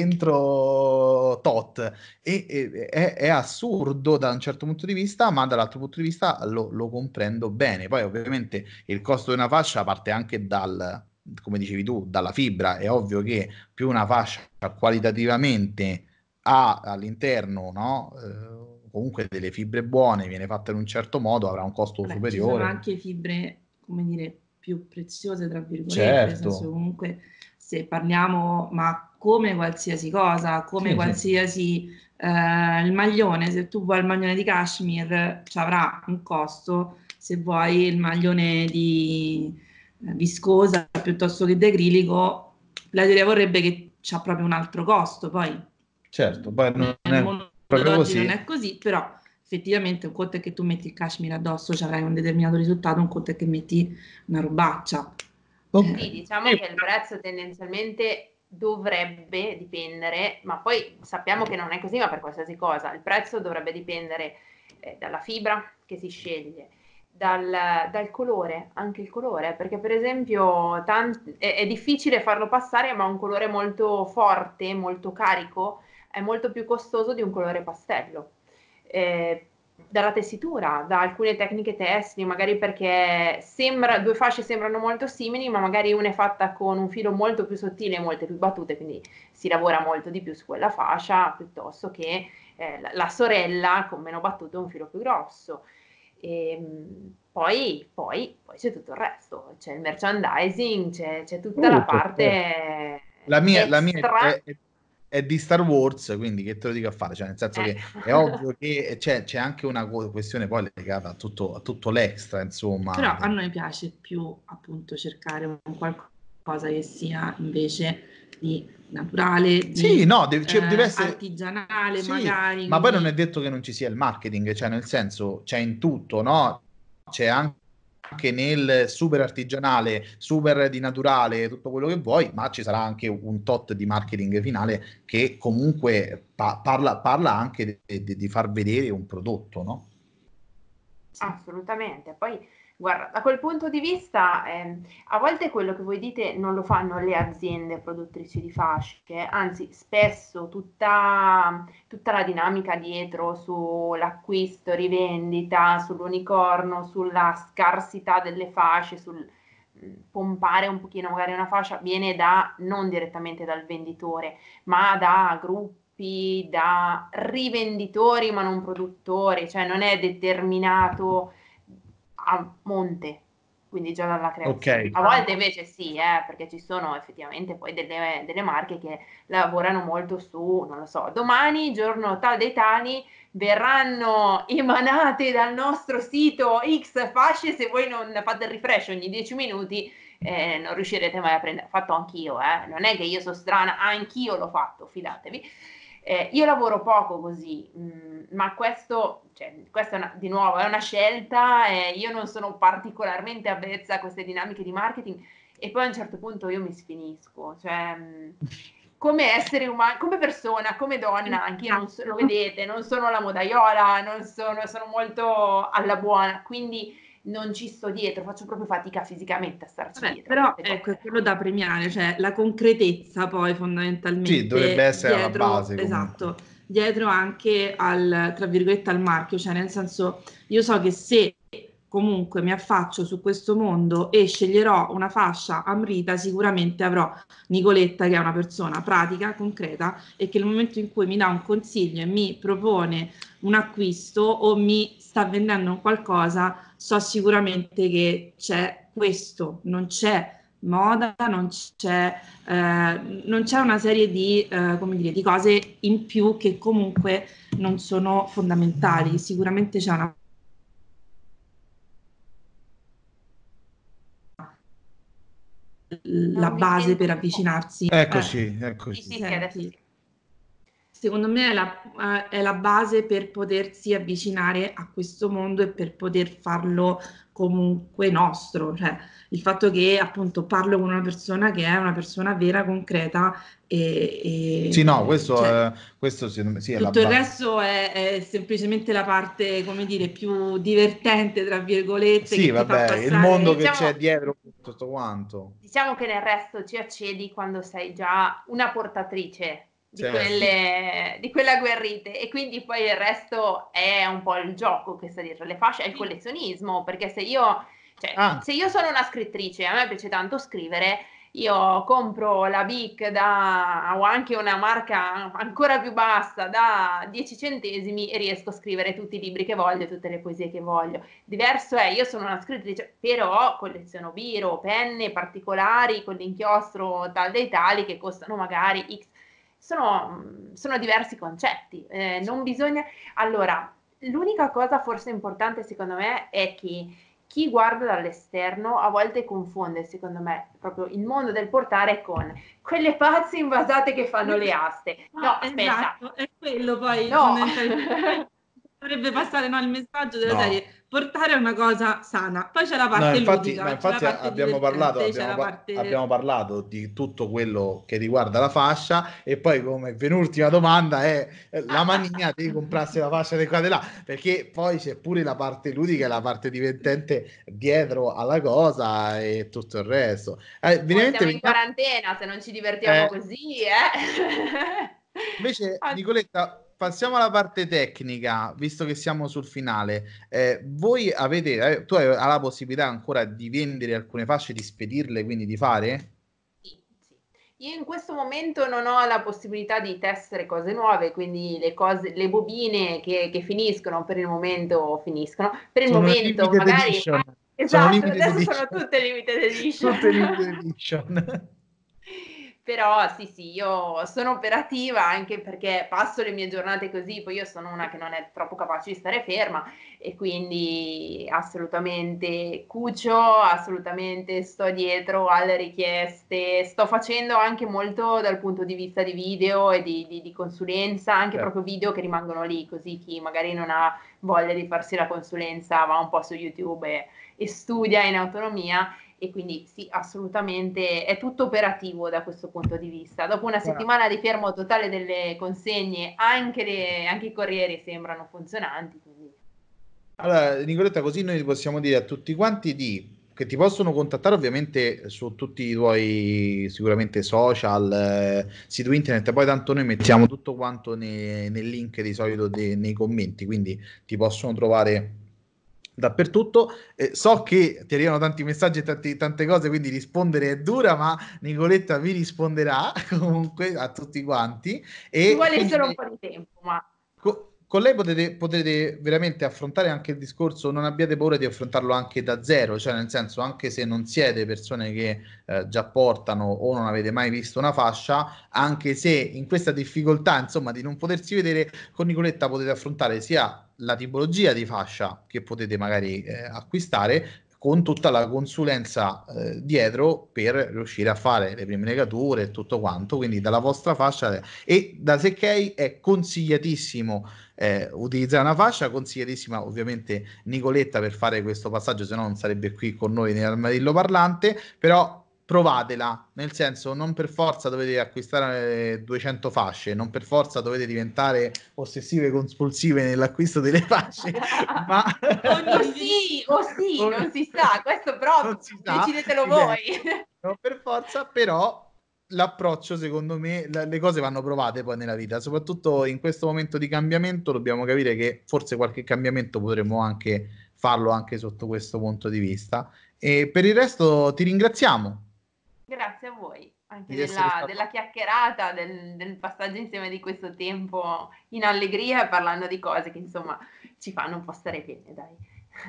entro tot. E, e- è, è assurdo da un certo punto di vista, ma dall'altro punto di vista lo, lo comprendo bene. Poi ovviamente il costo di una fascia parte anche dal, come dicevi tu, dalla fibra. È ovvio che più una fascia qualitativamente ha all'interno, no? Eh, comunque delle fibre buone, viene fatta in un certo modo, avrà un costo
Vabbè, ci sono
superiore.
anche fibre, come dire, più preziose, tra virgolette, nel senso
Certo,
comunque se parliamo, ma come qualsiasi cosa, come
sì, sì,
qualsiasi eh, il maglione, se tu vuoi il maglione di cashmere ci avrà un costo, se vuoi il maglione di eh, viscosa piuttosto che di acrilico, la teoria vorrebbe che c'ha proprio un altro costo, poi
certo, poi non
nel
è
mondo
proprio
d'oggi non
così.
è così, però effettivamente un conto è che tu metti il cashmere addosso, ci avrai un determinato risultato, un conto è che metti una robaccia.
Ok.
Sì, diciamo che il prezzo tendenzialmente dovrebbe dipendere, ma poi sappiamo che non è così, ma per qualsiasi cosa, il prezzo dovrebbe dipendere eh, dalla fibra che si sceglie, dal, dal colore, anche il colore, perché per esempio tan- è, è difficile farlo passare, ma un colore molto forte, molto carico, è molto più costoso di un colore pastello. Eh, dalla tessitura, da alcune tecniche tessili, magari perché sembra, due fasce sembrano molto simili, ma magari una è fatta con un filo molto più sottile e molte più battute, quindi si lavora molto di più su quella fascia, piuttosto che eh, la, la sorella con meno battute e un filo più grosso. E, poi, poi, poi c'è tutto il resto, c'è il merchandising, c'è, c'è tutta la
Tutto, certo.
parte
La mia, la mia
extra.
è, è- è di Star Wars, quindi che te lo dico a fare? Cioè, nel senso
Eh.
che è ovvio che c'è, c'è anche una questione poi legata a tutto, a tutto l'extra, insomma.
Però a noi piace più appunto cercare un qualcosa che sia invece di naturale, di
Sì, no, deve, cioè,
eh,
deve essere
artigianale,
sì,
magari.
ma poi non
quindi-
è detto che non ci sia il marketing, cioè nel senso c'è in tutto, no? C'è anche nel super artigianale, super di naturale, tutto quello che vuoi, ma ci sarà anche un tot di marketing finale che comunque pa- parla, parla anche di, di- di far vedere un prodotto, no?
Assolutamente. Poi, guarda, da quel punto di vista, ehm, a volte quello che voi dite non lo fanno le aziende produttrici di fasce, anzi, spesso tutta, tutta la dinamica dietro sull'acquisto, rivendita, sull'unicorno, sulla scarsità delle fasce, sul mh, pompare un pochino magari una fascia, viene da non direttamente dal venditore, ma da gruppi, da rivenditori ma non produttori, cioè non è determinato a monte, quindi già dalla creazione.
Ok.
A volte invece sì, eh, perché ci sono effettivamente poi delle, delle marche che lavorano molto su, non lo so, domani, giorno tal dei tali, verranno emanate dal nostro sito X fasce, se voi non fate il refresh ogni dieci minuti eh, non riuscirete mai a prendere. Ho fatto anch'io, eh. Non è che io sono strana, anch'io l'ho fatto, fidatevi. Eh, io lavoro poco così, mh, ma questo, cioè, questa è una, di nuovo è una scelta, eh, io non sono particolarmente avvezza a queste dinamiche di marketing e poi a un certo punto io mi sfinisco, cioè mh, come essere umano, come persona, come donna, anche io non so, lo vedete, non sono la modaiola, non sono, sono molto alla buona, quindi non ci sto dietro, faccio proprio fatica fisicamente a starci
Vabbè,
dietro.
però ecco, è quello da premiare, cioè la concretezza poi
Sì, dovrebbe
fondamentalmente
essere alla
dietro,
base comunque.
esatto, dietro anche al, tra virgolette, al marchio, cioè nel senso, io so che se comunque mi affaccio su questo mondo e sceglierò una fascia Amrita, sicuramente avrò Nicoletta che è una persona pratica, concreta e che nel momento in cui mi dà un consiglio e mi propone un acquisto o mi sta vendendo qualcosa, so sicuramente che c'è questo, non c'è moda, non c'è, eh, non c'è una serie di, eh, come dire, di cose in più che comunque non sono fondamentali. Sicuramente c'è una la
Non vi
base
sento
per
un po'.
avvicinarsi. Eh,
Eccoci,
Sì,
eccoci.
sì, sì, adesso
senti,
sì.
secondo me è la, eh, è la base per potersi avvicinare a questo mondo e per poter farlo comunque nostro, cioè il fatto che appunto parlo con una persona che è una persona vera, concreta e,
Sì, no,
e,
questo,
cioè,
eh, questo secondo me sì, è la
tutto il
base.
resto è, è semplicemente la parte, come dire, più divertente, tra virgolette,
Sì,
che ti fa
vabbè, il
passare.
mondo che c'è
Diciamo,
dietro tutto quanto.
diciamo che nel resto ci accedi quando sei già una portatrice di
Certo.
Sì,
quelle, di quelle agguerrite e quindi poi il resto è un po' il gioco che sta dietro le fasce, è il
sì,
collezionismo, perché se io, cioè,
Ah,
se io sono una scrittrice, a me piace tanto scrivere, io compro la Bic da, o anche una marca ancora più bassa da dieci centesimi e riesco a scrivere tutti i libri che voglio, tutte le poesie che voglio. Diverso è, io sono una scrittrice, però colleziono biro, penne particolari con l'inchiostro tal dei tali che costano magari X. Sono, sono diversi concetti, eh, non bisogna... Allora, l'unica cosa forse importante secondo me è che chi guarda dall'esterno a volte confonde, secondo me, proprio il mondo del portare con quelle pazze invasate che fanno le aste. No,
no,
aspetta,
esatto, è quello poi
no.
fondamentalmente dovrebbe passare no, il messaggio della
no.
serie portare è una cosa sana, poi c'è la
No,
parte
infatti, no,
ludica, c'è la
infatti
parte
abbiamo parlato,
divertente, c'è
abbiamo,
la
pa-
parte
abbiamo parlato di tutto quello che riguarda la fascia e poi come penultima domanda è eh, la mania di comprarsi la fascia di qua e di là, perché poi c'è pure la parte ludica e la parte divertente dietro alla cosa e tutto il resto. Eh,
Oh,
veramente
siamo in
veniamo,
quarantena, se non ci divertiamo
eh,
così, eh.
invece,
Ah,
Nicoletta, passiamo alla parte tecnica, visto che siamo sul finale. Eh, voi avete, eh, tu hai hai la possibilità ancora di vendere alcune fasce, di spedirle, quindi di fare?
sì, sì. Io in questo momento non ho la possibilità di tessere cose nuove, quindi le cose, le bobine che, che finiscono per il momento finiscono. Per il
Sono le
momento,
limited
magari,
edition. Sono
esatto,
limited
adesso sono
edition.
tutte limited edition.
Tutte limited edition.
Però sì, sì, io sono operativa anche perché passo le mie giornate così, poi io sono una che non è troppo capace di stare ferma e quindi assolutamente cucio, assolutamente sto dietro alle richieste, sto facendo anche molto dal punto di vista di video e di, di, di consulenza, anche
Certo.
proprio video che rimangono lì, così chi magari non ha voglia di farsi la consulenza va un po' su YouTube e, e studia in autonomia. E quindi sì, assolutamente è tutto operativo da questo punto di vista. Dopo una
Guarda,
settimana di fermo totale delle consegne, anche, le, anche i corrieri sembrano funzionanti. Quindi...
allora, Nicoletta, così noi possiamo dire a tutti quanti di che ti possono contattare ovviamente su tutti i tuoi sicuramente social, eh, sito internet, poi tanto noi mettiamo tutto quanto nei- nel link di solito de- nei commenti, quindi ti possono trovare dappertutto. Eh, so che ti arrivano tanti messaggi e tanti- tante cose, quindi rispondere è dura, ma Nicoletta vi risponderà comunque a tutti quanti.
Ci
E
vuole
quindi
solo un po' di tempo, ma...
Co- con lei potete, potete veramente affrontare anche il discorso, non abbiate paura di affrontarlo anche da zero, cioè nel senso anche se non siete persone che eh, già portano o non avete mai visto una fascia, anche se in questa difficoltà insomma di non potersi vedere, con Nicoletta potete affrontare sia la tipologia di fascia che potete magari eh, acquistare, con tutta la consulenza eh, dietro per riuscire a fare le prime legature e tutto quanto, quindi dalla vostra fascia. E da Sekkei è consigliatissimo eh, utilizzare una fascia, consigliatissima ovviamente Nicoletta per fare questo passaggio, se no non sarebbe qui con noi nell'armadillo parlante, però provatela, nel senso non per forza dovete acquistare eh, duecento fasce, non per forza dovete diventare ossessive e compulsive nell'acquisto delle fasce, ma
O sì, o sì, non si sa, questo
non
proprio,
si sa,
decidetelo
ripeto,
voi.
non per forza, però l'approccio secondo me, la- le cose vanno provate poi nella vita, soprattutto in questo momento di cambiamento dobbiamo capire che forse qualche cambiamento potremmo anche farlo anche sotto questo punto di vista. E per il resto ti ringraziamo
Grazie a voi, anche
di essere
della,
stato.
della chiacchierata, del, del passaggio insieme di questo tempo in allegria e parlando di cose che insomma ci fanno un po' stare bene, dai.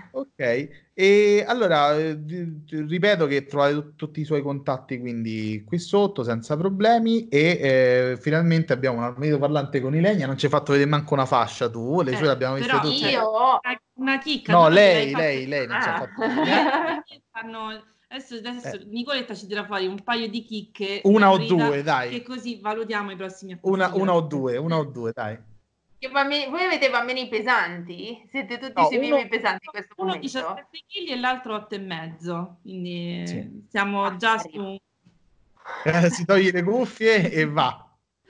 Ok, e allora eh, di- di- ripeto che trovate tut- tutti i suoi contatti quindi qui sotto senza problemi e eh, finalmente abbiamo un armadio parlante con Ilenia, non ci hai fatto vedere manco una fascia tu, le sue le
Eh,
abbiamo viste
però
tutte.
cioè,
Io...
una una chicca, tu
No,
non gliel'hai
lei,
fatta.
lei, lei non ci ha
Ah.
fatto vedere neanche.
Fanno- Adesso,
Eh,
adesso Nicoletta ci tira fuori un paio di chicche
una o
merita,
due, dai,
che così valutiamo i prossimi
una,
acquisti
una o
ovviamente.
due, una o due, dai.
Che bambini- Voi avete bambini pesanti? Siete tutti
No,
sui
uno,
bimbi pesanti in questo
Uno
momento?
diciassette chili e l'altro otto e mezzo, quindi
sì.
eh, siamo
Ah,
già
arrivo.
su.
Eh, si toglie le cuffie e va.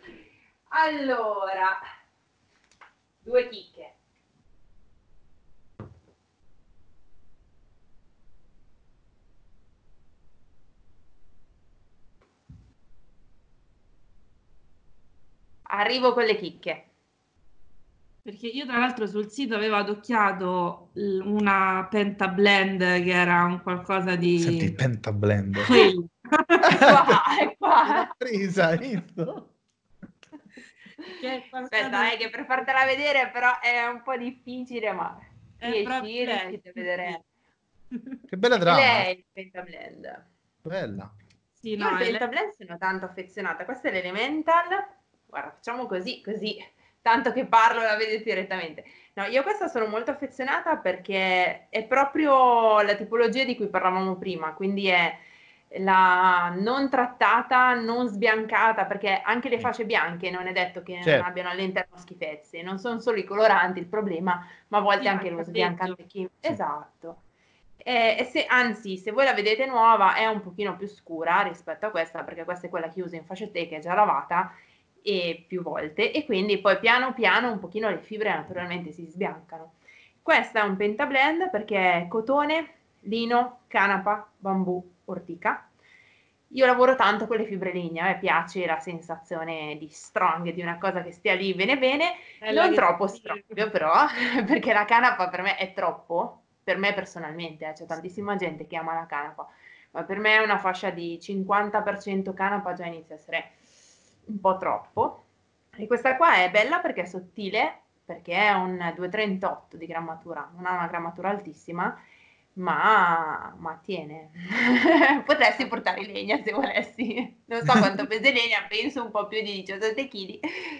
Allora, due chicche. Arrivo con le chicche.
Perché io tra l'altro sul sito avevo adocchiato l- una Penta Blend che era un qualcosa
Senti il
di
pentablend.
quello.
È qua, è
L'ha
qua.
presa, hai visto?
Che è qualcosa
Aspetta, eh,
di...
che per fartela vedere però è un po' difficile, ma
È
riesci,
proprio lei,
riuscite a
sì,
vedere.
sì.
Che bella
È
trama,
lei il pentablend.
bella.
Sì,
Io al
no, è lei.
pentablend sono tanto affezionata. Questa è l'Elemental. Guarda, facciamo così, così. Tanto che parlo la vedete direttamente. No, io a questa sono molto affezionata perché è proprio la tipologia di cui parlavamo prima, quindi è la non trattata, non sbiancata, perché anche le
Sì,
fasce bianche non è detto che non
certo.
abbiano all'interno schifezze, non sono solo i coloranti il problema, ma a volte
Sì, no,
anche
il
lo
cappeggio.
sbiancante chimico.
Sì.
Esatto. E, e se, anzi, se voi la vedete nuova è un pochino più scura rispetto a questa, perché questa è quella che uso in fascia te, che è già lavata e più volte, e quindi poi piano piano un pochino le fibre naturalmente si sbiancano. Questa è un pentablend perché è cotone, lino, canapa, bambù, ortica. Io lavoro tanto con le fibre lignee, a me piace la sensazione di strong, di una cosa che stia lì bene bene,
Bella
non
che
troppo
si
strong
tira.
però, perché la canapa per me è troppo, per me personalmente, eh, c'è tantissima gente che ama la canapa, ma per me una fascia di cinquanta per cento canapa già inizia a essere un po' troppo. E questa qua è bella perché è sottile, perché è un due virgola trentotto di grammatura, non ha una grammatura altissima, ma, ma tiene. Potresti portare legna se volessi. Non so quanto pesa legna, penso un po' più di diciassette chili.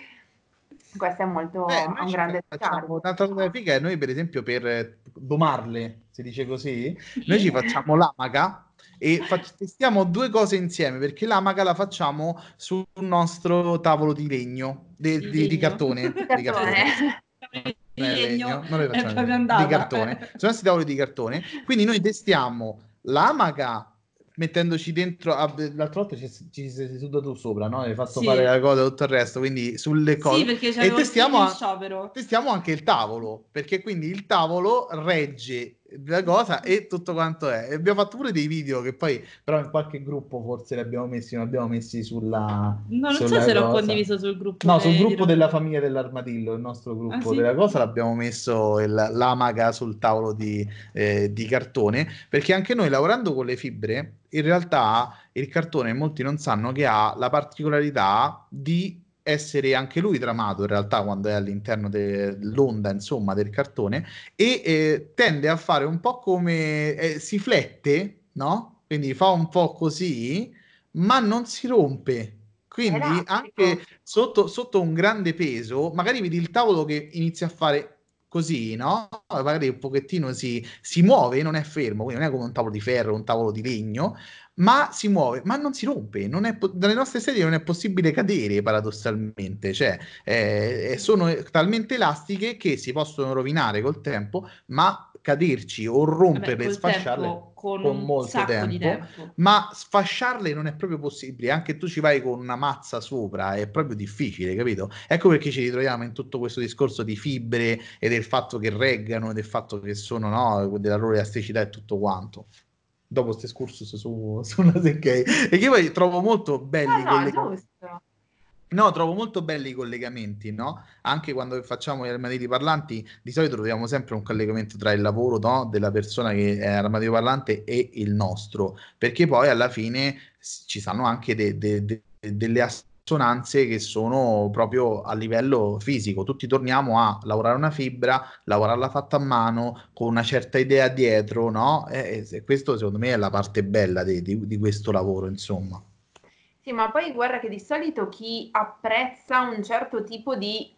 Questo è molto,
Beh,
ha
noi
un
ci
grande
facciamo
carico.
un'altra cosa figa è noi, per esempio, per eh, domarle, si dice così, noi ci facciamo l'amaca e fac- testiamo due cose insieme, perché l'amaca la facciamo sul nostro tavolo di legno, de-
Di
di, di
legno.
cartone,
Di
di cartone.
cartone.
Non
Di
è
legno
legno, non le
è
facciamo di
proprio
legno, di
andata.
cartone. Sono questi tavoli di cartone, quindi noi testiamo l'amaca mettendoci dentro, ah, beh, l'altra volta ci, ci sei seduto tu sopra, no? Hai fatto fare
Sì,
la cosa e tutto il resto, quindi sulle
sì,
cose.
perché
E
c'avevo il
testiamo,
figlio in
a-
sciopero.
testiamo anche il tavolo, perché quindi il tavolo regge la cosa e tutto quanto è. E abbiamo fatto pure dei video che poi, però in qualche gruppo forse li abbiamo messi, non abbiamo messi sulla,
No, non so
sulla
se l'ho
cosa.
condiviso sul gruppo
No, sul
de- di
gruppo
Roma.
della famiglia dell'armadillo, il nostro
Ah
gruppo della
sì?
cosa, l'abbiamo messo il- l'amaca sul tavolo di, eh, di cartone, perché anche noi lavorando con le fibre, in realtà il cartone molti non sanno che ha la particolarità di essere anche lui tramato in realtà quando è all'interno dell'onda, insomma, del cartone e eh, tende a fare un po' come eh, si flette, no? Quindi fa un po' così, ma non si rompe.
È
Quindi
elastico.
anche sotto, sotto un grande peso, magari vedi il tavolo che inizia a fare così, no? Magari un pochettino si, si muove, non è fermo, quindi non è come un tavolo di ferro, un tavolo di legno, ma si muove, ma non si rompe. Non è po- dalle nostre sedie non è possibile cadere, paradossalmente. Cioè, eh, sono talmente elastiche che si possono rovinare col tempo, ma caderci o
Vabbè,
romperle e
col
sfasciarle
tempo, con
con
un
molto
sacco di
tempo,
tempo.
ma sfasciarle non è proprio possibile. Anche tu ci vai con una mazza sopra, è proprio difficile, capito? Ecco perché ci ritroviamo in tutto questo discorso di fibre e del fatto che reggano e del fatto che sono, no, della loro elasticità e tutto quanto. Dopo questo excursus su, sulla Sekkei. E che poi trovo molto belli i
No, no,
collegamenti.
giusto.
No, trovo molto belli i collegamenti, no? Anche quando facciamo gli armadilli parlanti, di solito troviamo sempre un collegamento tra il lavoro, no, della persona che è armadio parlante e il nostro, perché poi alla fine s- ci stanno anche de- de- de- delle assonanze che sono proprio a livello fisico. Tutti torniamo a lavorare una fibra, lavorarla fatta a mano, con una certa idea dietro, no? E, e questo secondo me è la parte bella di, di di questo lavoro, insomma.
Sì, ma poi guarda che di solito chi apprezza un certo tipo di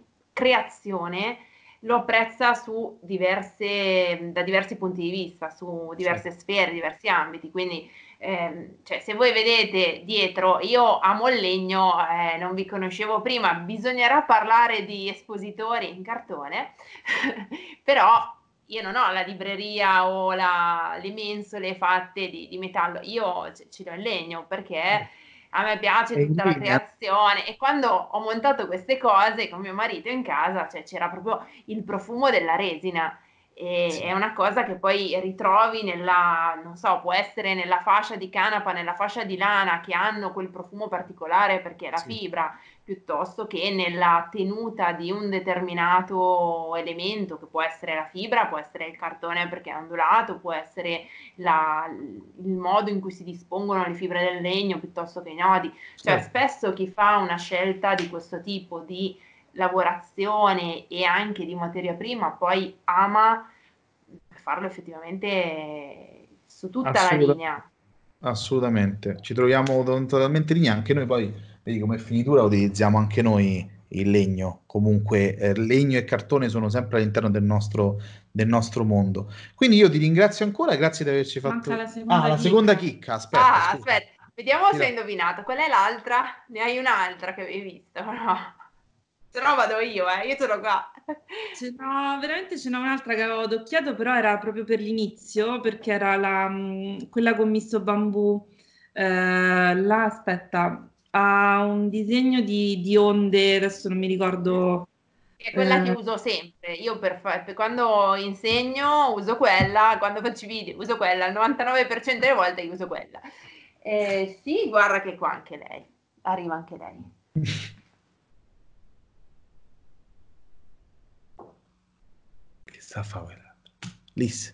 creazione lo apprezza su diverse, da diversi punti di vista, su
Sì.
diverse sfere, diversi ambiti. Quindi, ehm, cioè, se voi vedete dietro, io amo il legno, eh, non vi conoscevo prima, bisognerà parlare di espositori in cartone, però io non ho la libreria o la- le mensole fatte di, di metallo, io ce, ce l'ho in legno perché a me piace
È in
tutta la
linea.
creazione e quando ho montato queste cose con mio marito in casa, cioè c'era proprio il profumo della resina. E è
Sì.
una cosa che poi ritrovi nella, non so, può essere nella fascia di canapa, nella fascia di lana che hanno quel profumo particolare perché è la
Sì.
fibra, piuttosto che nella tenuta di un determinato elemento, che può essere la fibra, può essere il cartone perché è ondulato, può essere la- il modo in cui si dispongono le fibre del legno piuttosto che i nodi. Cioè,
Certo.
spesso chi fa una scelta di questo tipo di lavorazione e anche di materia prima poi ama farlo effettivamente su tutta la
Assoluta-
linea.
assolutamente. Ci troviamo to- totalmente lì. Anche noi poi, vedi come finitura, utilizziamo anche noi il legno. Comunque, eh, legno e cartone sono sempre all'interno del nostro, del nostro mondo. Quindi io ti ringrazio ancora, grazie di averci
Manca
fatto...
la
Ah,
seconda
la seconda
chicca.
chicca, aspetta,
Ah,
scusa.
aspetta, vediamo se hai
Tira-
indovinato. Qual è l'altra? Ne hai un'altra che avevi visto, no? Se no vado io, eh, io sono qua.
Ce n'ho, veramente ce n'ho un'altra che avevo adocchiato, però era proprio per l'inizio, perché era la, mh, quella con misto bambù. Eh, là, aspetta, ha un disegno di, di onde, adesso non mi ricordo.
È quella che
eh,
uso sempre. Io per, fa- per quando insegno uso quella, quando faccio i video uso quella, il novantanove per cento delle volte io uso quella. Eh, sì, guarda che qua anche lei. Arriva anche lei.
Che sta a fare quella? Lis.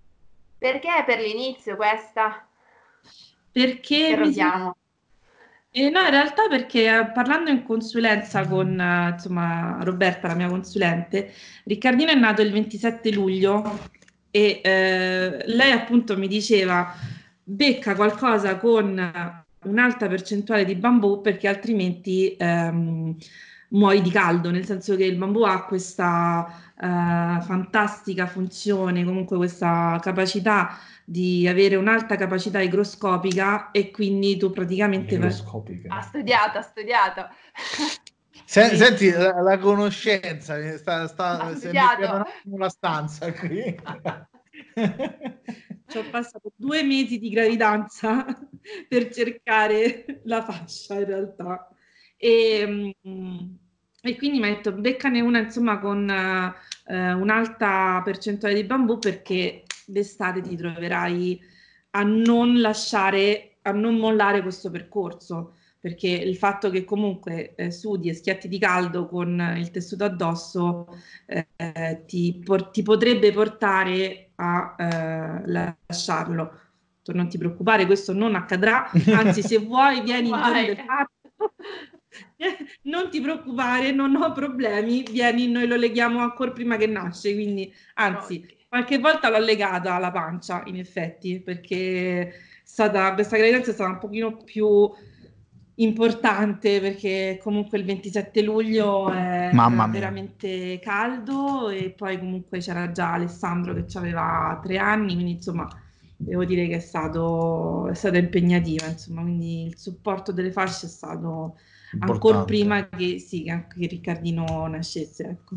Perché per l'inizio questa?
perché mi sembra
Interroghiamo.
E no, in realtà perché eh, parlando in consulenza con eh, insomma, Roberta, la mia consulente, Riccardino è nato il ventisette luglio e eh, lei appunto mi diceva becca qualcosa con un'alta percentuale di bambù perché altrimenti ehm, muori di caldo, nel senso che il bambù ha questa eh, fantastica funzione, comunque questa capacità di avere un'alta capacità igroscopica e quindi tu praticamente vai-
Ha studiato, ha studiato.
Se-
sì,
senti, la, la conoscenza mi sta,
Ha
sta, se mi
studiato.
prende un attimo la stanza qui.
ci ho passato due mesi di gravidanza per cercare la fascia in realtà. E, mm, e quindi mi ha detto beccane una insomma con eh, un'alta percentuale di bambù perché d'estate ti troverai a non lasciare, a non mollare questo percorso. Perché il fatto che comunque eh, sudi e schiatti di caldo con il tessuto addosso eh, ti, por- ti potrebbe portare a eh, lasciarlo. Tu non ti preoccupare, questo non accadrà, anzi se vuoi vieni il giorno
Vai.
del parto, non ti preoccupare, non ho problemi, vieni, noi lo leghiamo ancora prima che nasce, quindi anzi
Ok.
qualche volta l'ho legata alla pancia in effetti, perché è stata, questa gravidanza è stata un pochino più importante perché comunque il ventisette luglio
Mamma
era
mia.
veramente caldo e poi comunque c'era già Alessandro che aveva tre anni, quindi insomma devo dire che è stato, è stata impegnativa, insomma, quindi il supporto delle fasce è stato ancora
Importante.
prima che, sì, che anche Riccardino nascesse, ecco.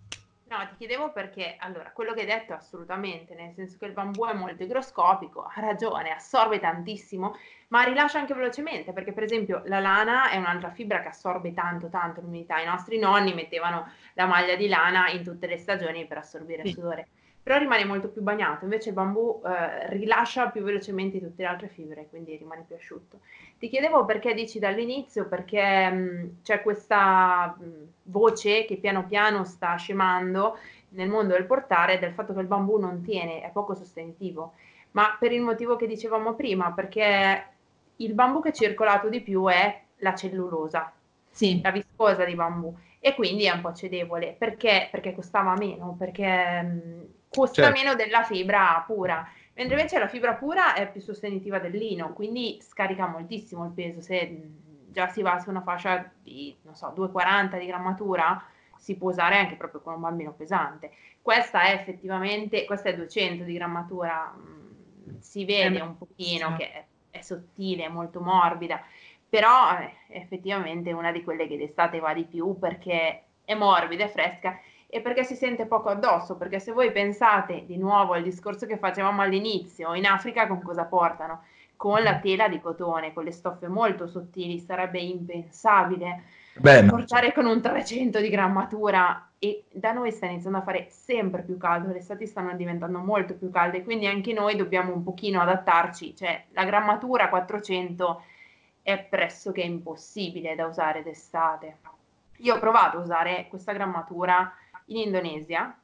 No, ti chiedevo perché, allora, quello che hai detto assolutamente, nel senso che il bambù è molto igroscopico, ha ragione, assorbe tantissimo, ma rilascia anche velocemente, perché per esempio la lana è un'altra fibra che assorbe tanto, tanto l'umidità. I nostri nonni mettevano la maglia di lana in tutte le stagioni per assorbire il
Sì.
sudore, però rimane molto più bagnato, invece il bambù eh, rilascia più velocemente tutte le altre fibre, quindi rimane più asciutto. Ti chiedevo perché dici dall'inizio, perché mh, c'è questa mh, voce che piano piano sta scemando nel mondo del portare del fatto che il bambù non tiene, è poco sostenitivo, ma per il motivo che dicevamo prima, perché il bambù che è circolato di più è la cellulosa,
Sì,
la viscosa di bambù, e quindi è un po' cedevole. Perché? Perché costava meno, perché mh, costa
Certo.
meno della fibra pura. Mentre invece la fibra pura è più sostenitiva del lino, quindi scarica moltissimo il peso. Se mh, già si va su una fascia di, non so, due virgola quaranta di grammatura, si può usare anche proprio con un bambino pesante. Questa è effettivamente, questa è duecento di grammatura, mh, si
è
vede un pochino
bellissima.
che è, è sottile, è molto morbida, però eh, è effettivamente una di quelle che d'estate va di più perché è morbida, è fresca e perché si sente poco addosso, perché se voi pensate di nuovo al discorso che facevamo all'inizio, in Africa con cosa portano? Con la tela di cotone, con le stoffe molto sottili, sarebbe impensabile
Beh, no,
portare con un trecento di grammatura e da noi sta iniziando a fare sempre più caldo, le estati stanno diventando molto più calde, quindi anche noi dobbiamo un pochino adattarci, cioè la grammatura quattrocento è pressoché impossibile da usare d'estate. Io ho provato a usare questa grammatura in Indonesia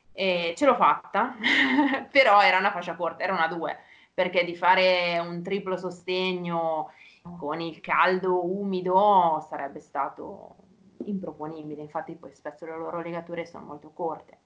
e ce l'ho fatta, però era una fascia corta, era una due, perché di fare un triplo sostegno con il caldo umido sarebbe stato improponibile, infatti poi spesso le loro legature sono molto corte.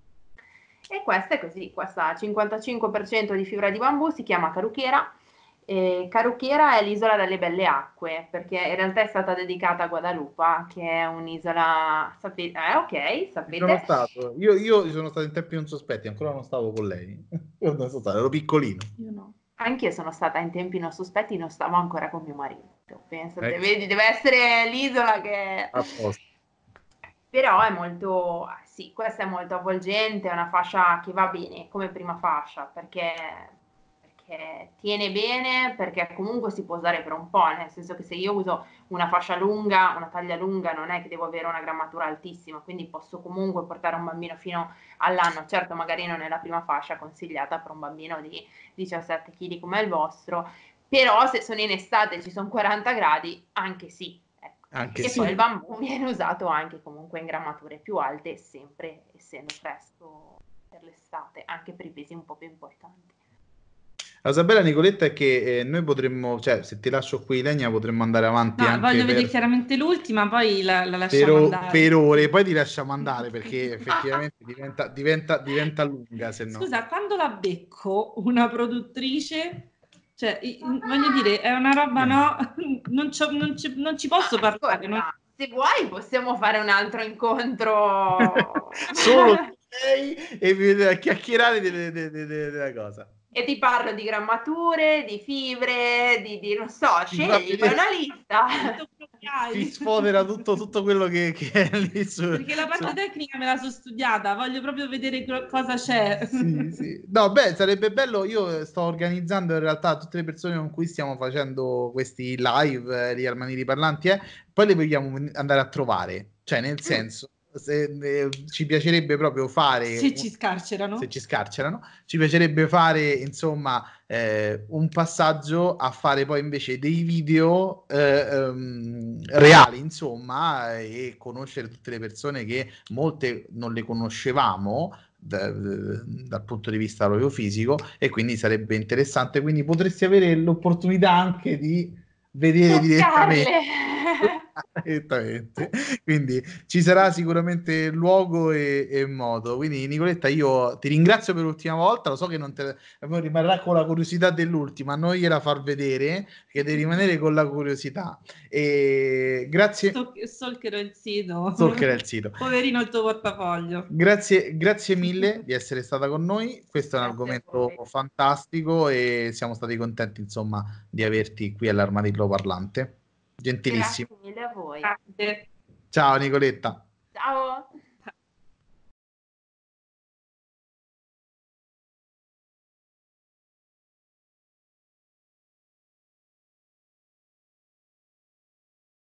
E questa è così, questa ha cinquantacinque per cento di fibra di bambù, si chiama Caruchera. E Caruchera è l'isola delle belle acque, perché in realtà è stata dedicata a Guadalupa, che è un'isola, sapete, eh, ok,
ci sono
sapete,
stato. Io, io sono stato in tempi non sospetti, ancora non stavo con lei. Io non sono stato, ero piccolino.
Io no.
anch'io sono stata in tempi non sospetti, non stavo ancora con mio marito. Pensate,
Ecco,
vedi, deve essere l'isola che
a posto.
però è molto, sì, questa è molto avvolgente, è una fascia che va bene come prima fascia perché, perché tiene bene, perché comunque si può usare per un po', nel senso che se io uso una fascia lunga, una taglia lunga, non è che devo avere una grammatura altissima, quindi posso comunque portare un bambino fino all'anno, certo magari non è la prima fascia consigliata per un bambino di diciassette chili come il vostro, però se sono in estate e ci sono quaranta gradi, anche sì. Ecco.
Anche
E poi il
sì.
Sì.
bambù viene usato anche comunque in grammature più alte, sempre essendo fresco per l'estate, anche per i pesi un po' più importanti.
La cosa bella, Nicoletta, è che eh, noi potremmo, cioè, se ti lascio qui, Legna, potremmo andare avanti
No,
anche
voglio vedere
per,
chiaramente l'ultima, poi la, la
per,
lasciamo
o- per
andare.
ore, poi ti lasciamo andare perché effettivamente diventa, diventa, diventa lunga, se no.
Scusa, quando la becco una produttrice, cioè, i- voglio dire, è una roba,
Niente.
no? Non, c'ho- non ci, non ci
Ma
posso parlare. non-
ascolta, se vuoi possiamo fare un altro incontro
Solo lei e vi vedete a chiacchierare delle- delle- delle- della cosa.
e ti parlo di grammature, di fibre, di, di non so,
Ti fa
scegli, fai
vedere,
una lista.
Tutto quello che
ti
hai.
sfodera tutto, tutto quello che, che è lì su,
Perché la
su-
parte tecnica me la sono studiata, voglio proprio vedere co- cosa c'è.
Sì, sì. No, beh, sarebbe bello. Io sto organizzando in realtà tutte le persone con cui stiamo facendo questi live eh, di Armanieri Parlanti, eh, poi le vogliamo ven- andare a trovare. Cioè, nel
Mm,
senso, se, eh, ci piacerebbe proprio fare,
Se
un-
ci
se
scarcerano.
ci scarcerano, ci piacerebbe fare, insomma, eh, un passaggio a fare poi invece dei video eh, ehm, reali, insomma, e conoscere tutte le persone che molte non le conoscevamo da- dal punto di vista proprio fisico, e quindi sarebbe interessante. Quindi potresti avere l'opportunità anche di vedere direttamente.
toccarle.
Direttamente. Quindi ci sarà sicuramente luogo e, e modo. Quindi, Nicoletta, io ti ringrazio per l'ultima volta. Lo so che non te rimarrà con la curiosità dell'ultima, non gliela far vedere, che devi rimanere con la curiosità. E grazie.
Sto- Stalkerò il sito.
Stalker il sito.
Poverino il tuo portafoglio.
Grazie, grazie mille di essere stata con noi. Questo è un
Grazie a
argomento
voi.
fantastico e siamo stati contenti, insomma, di averti qui all'Armadillo Parlante. Gentilissimo.
Grazie mille a voi.
Grazie.
Ciao, Nicoletta.
Ciao.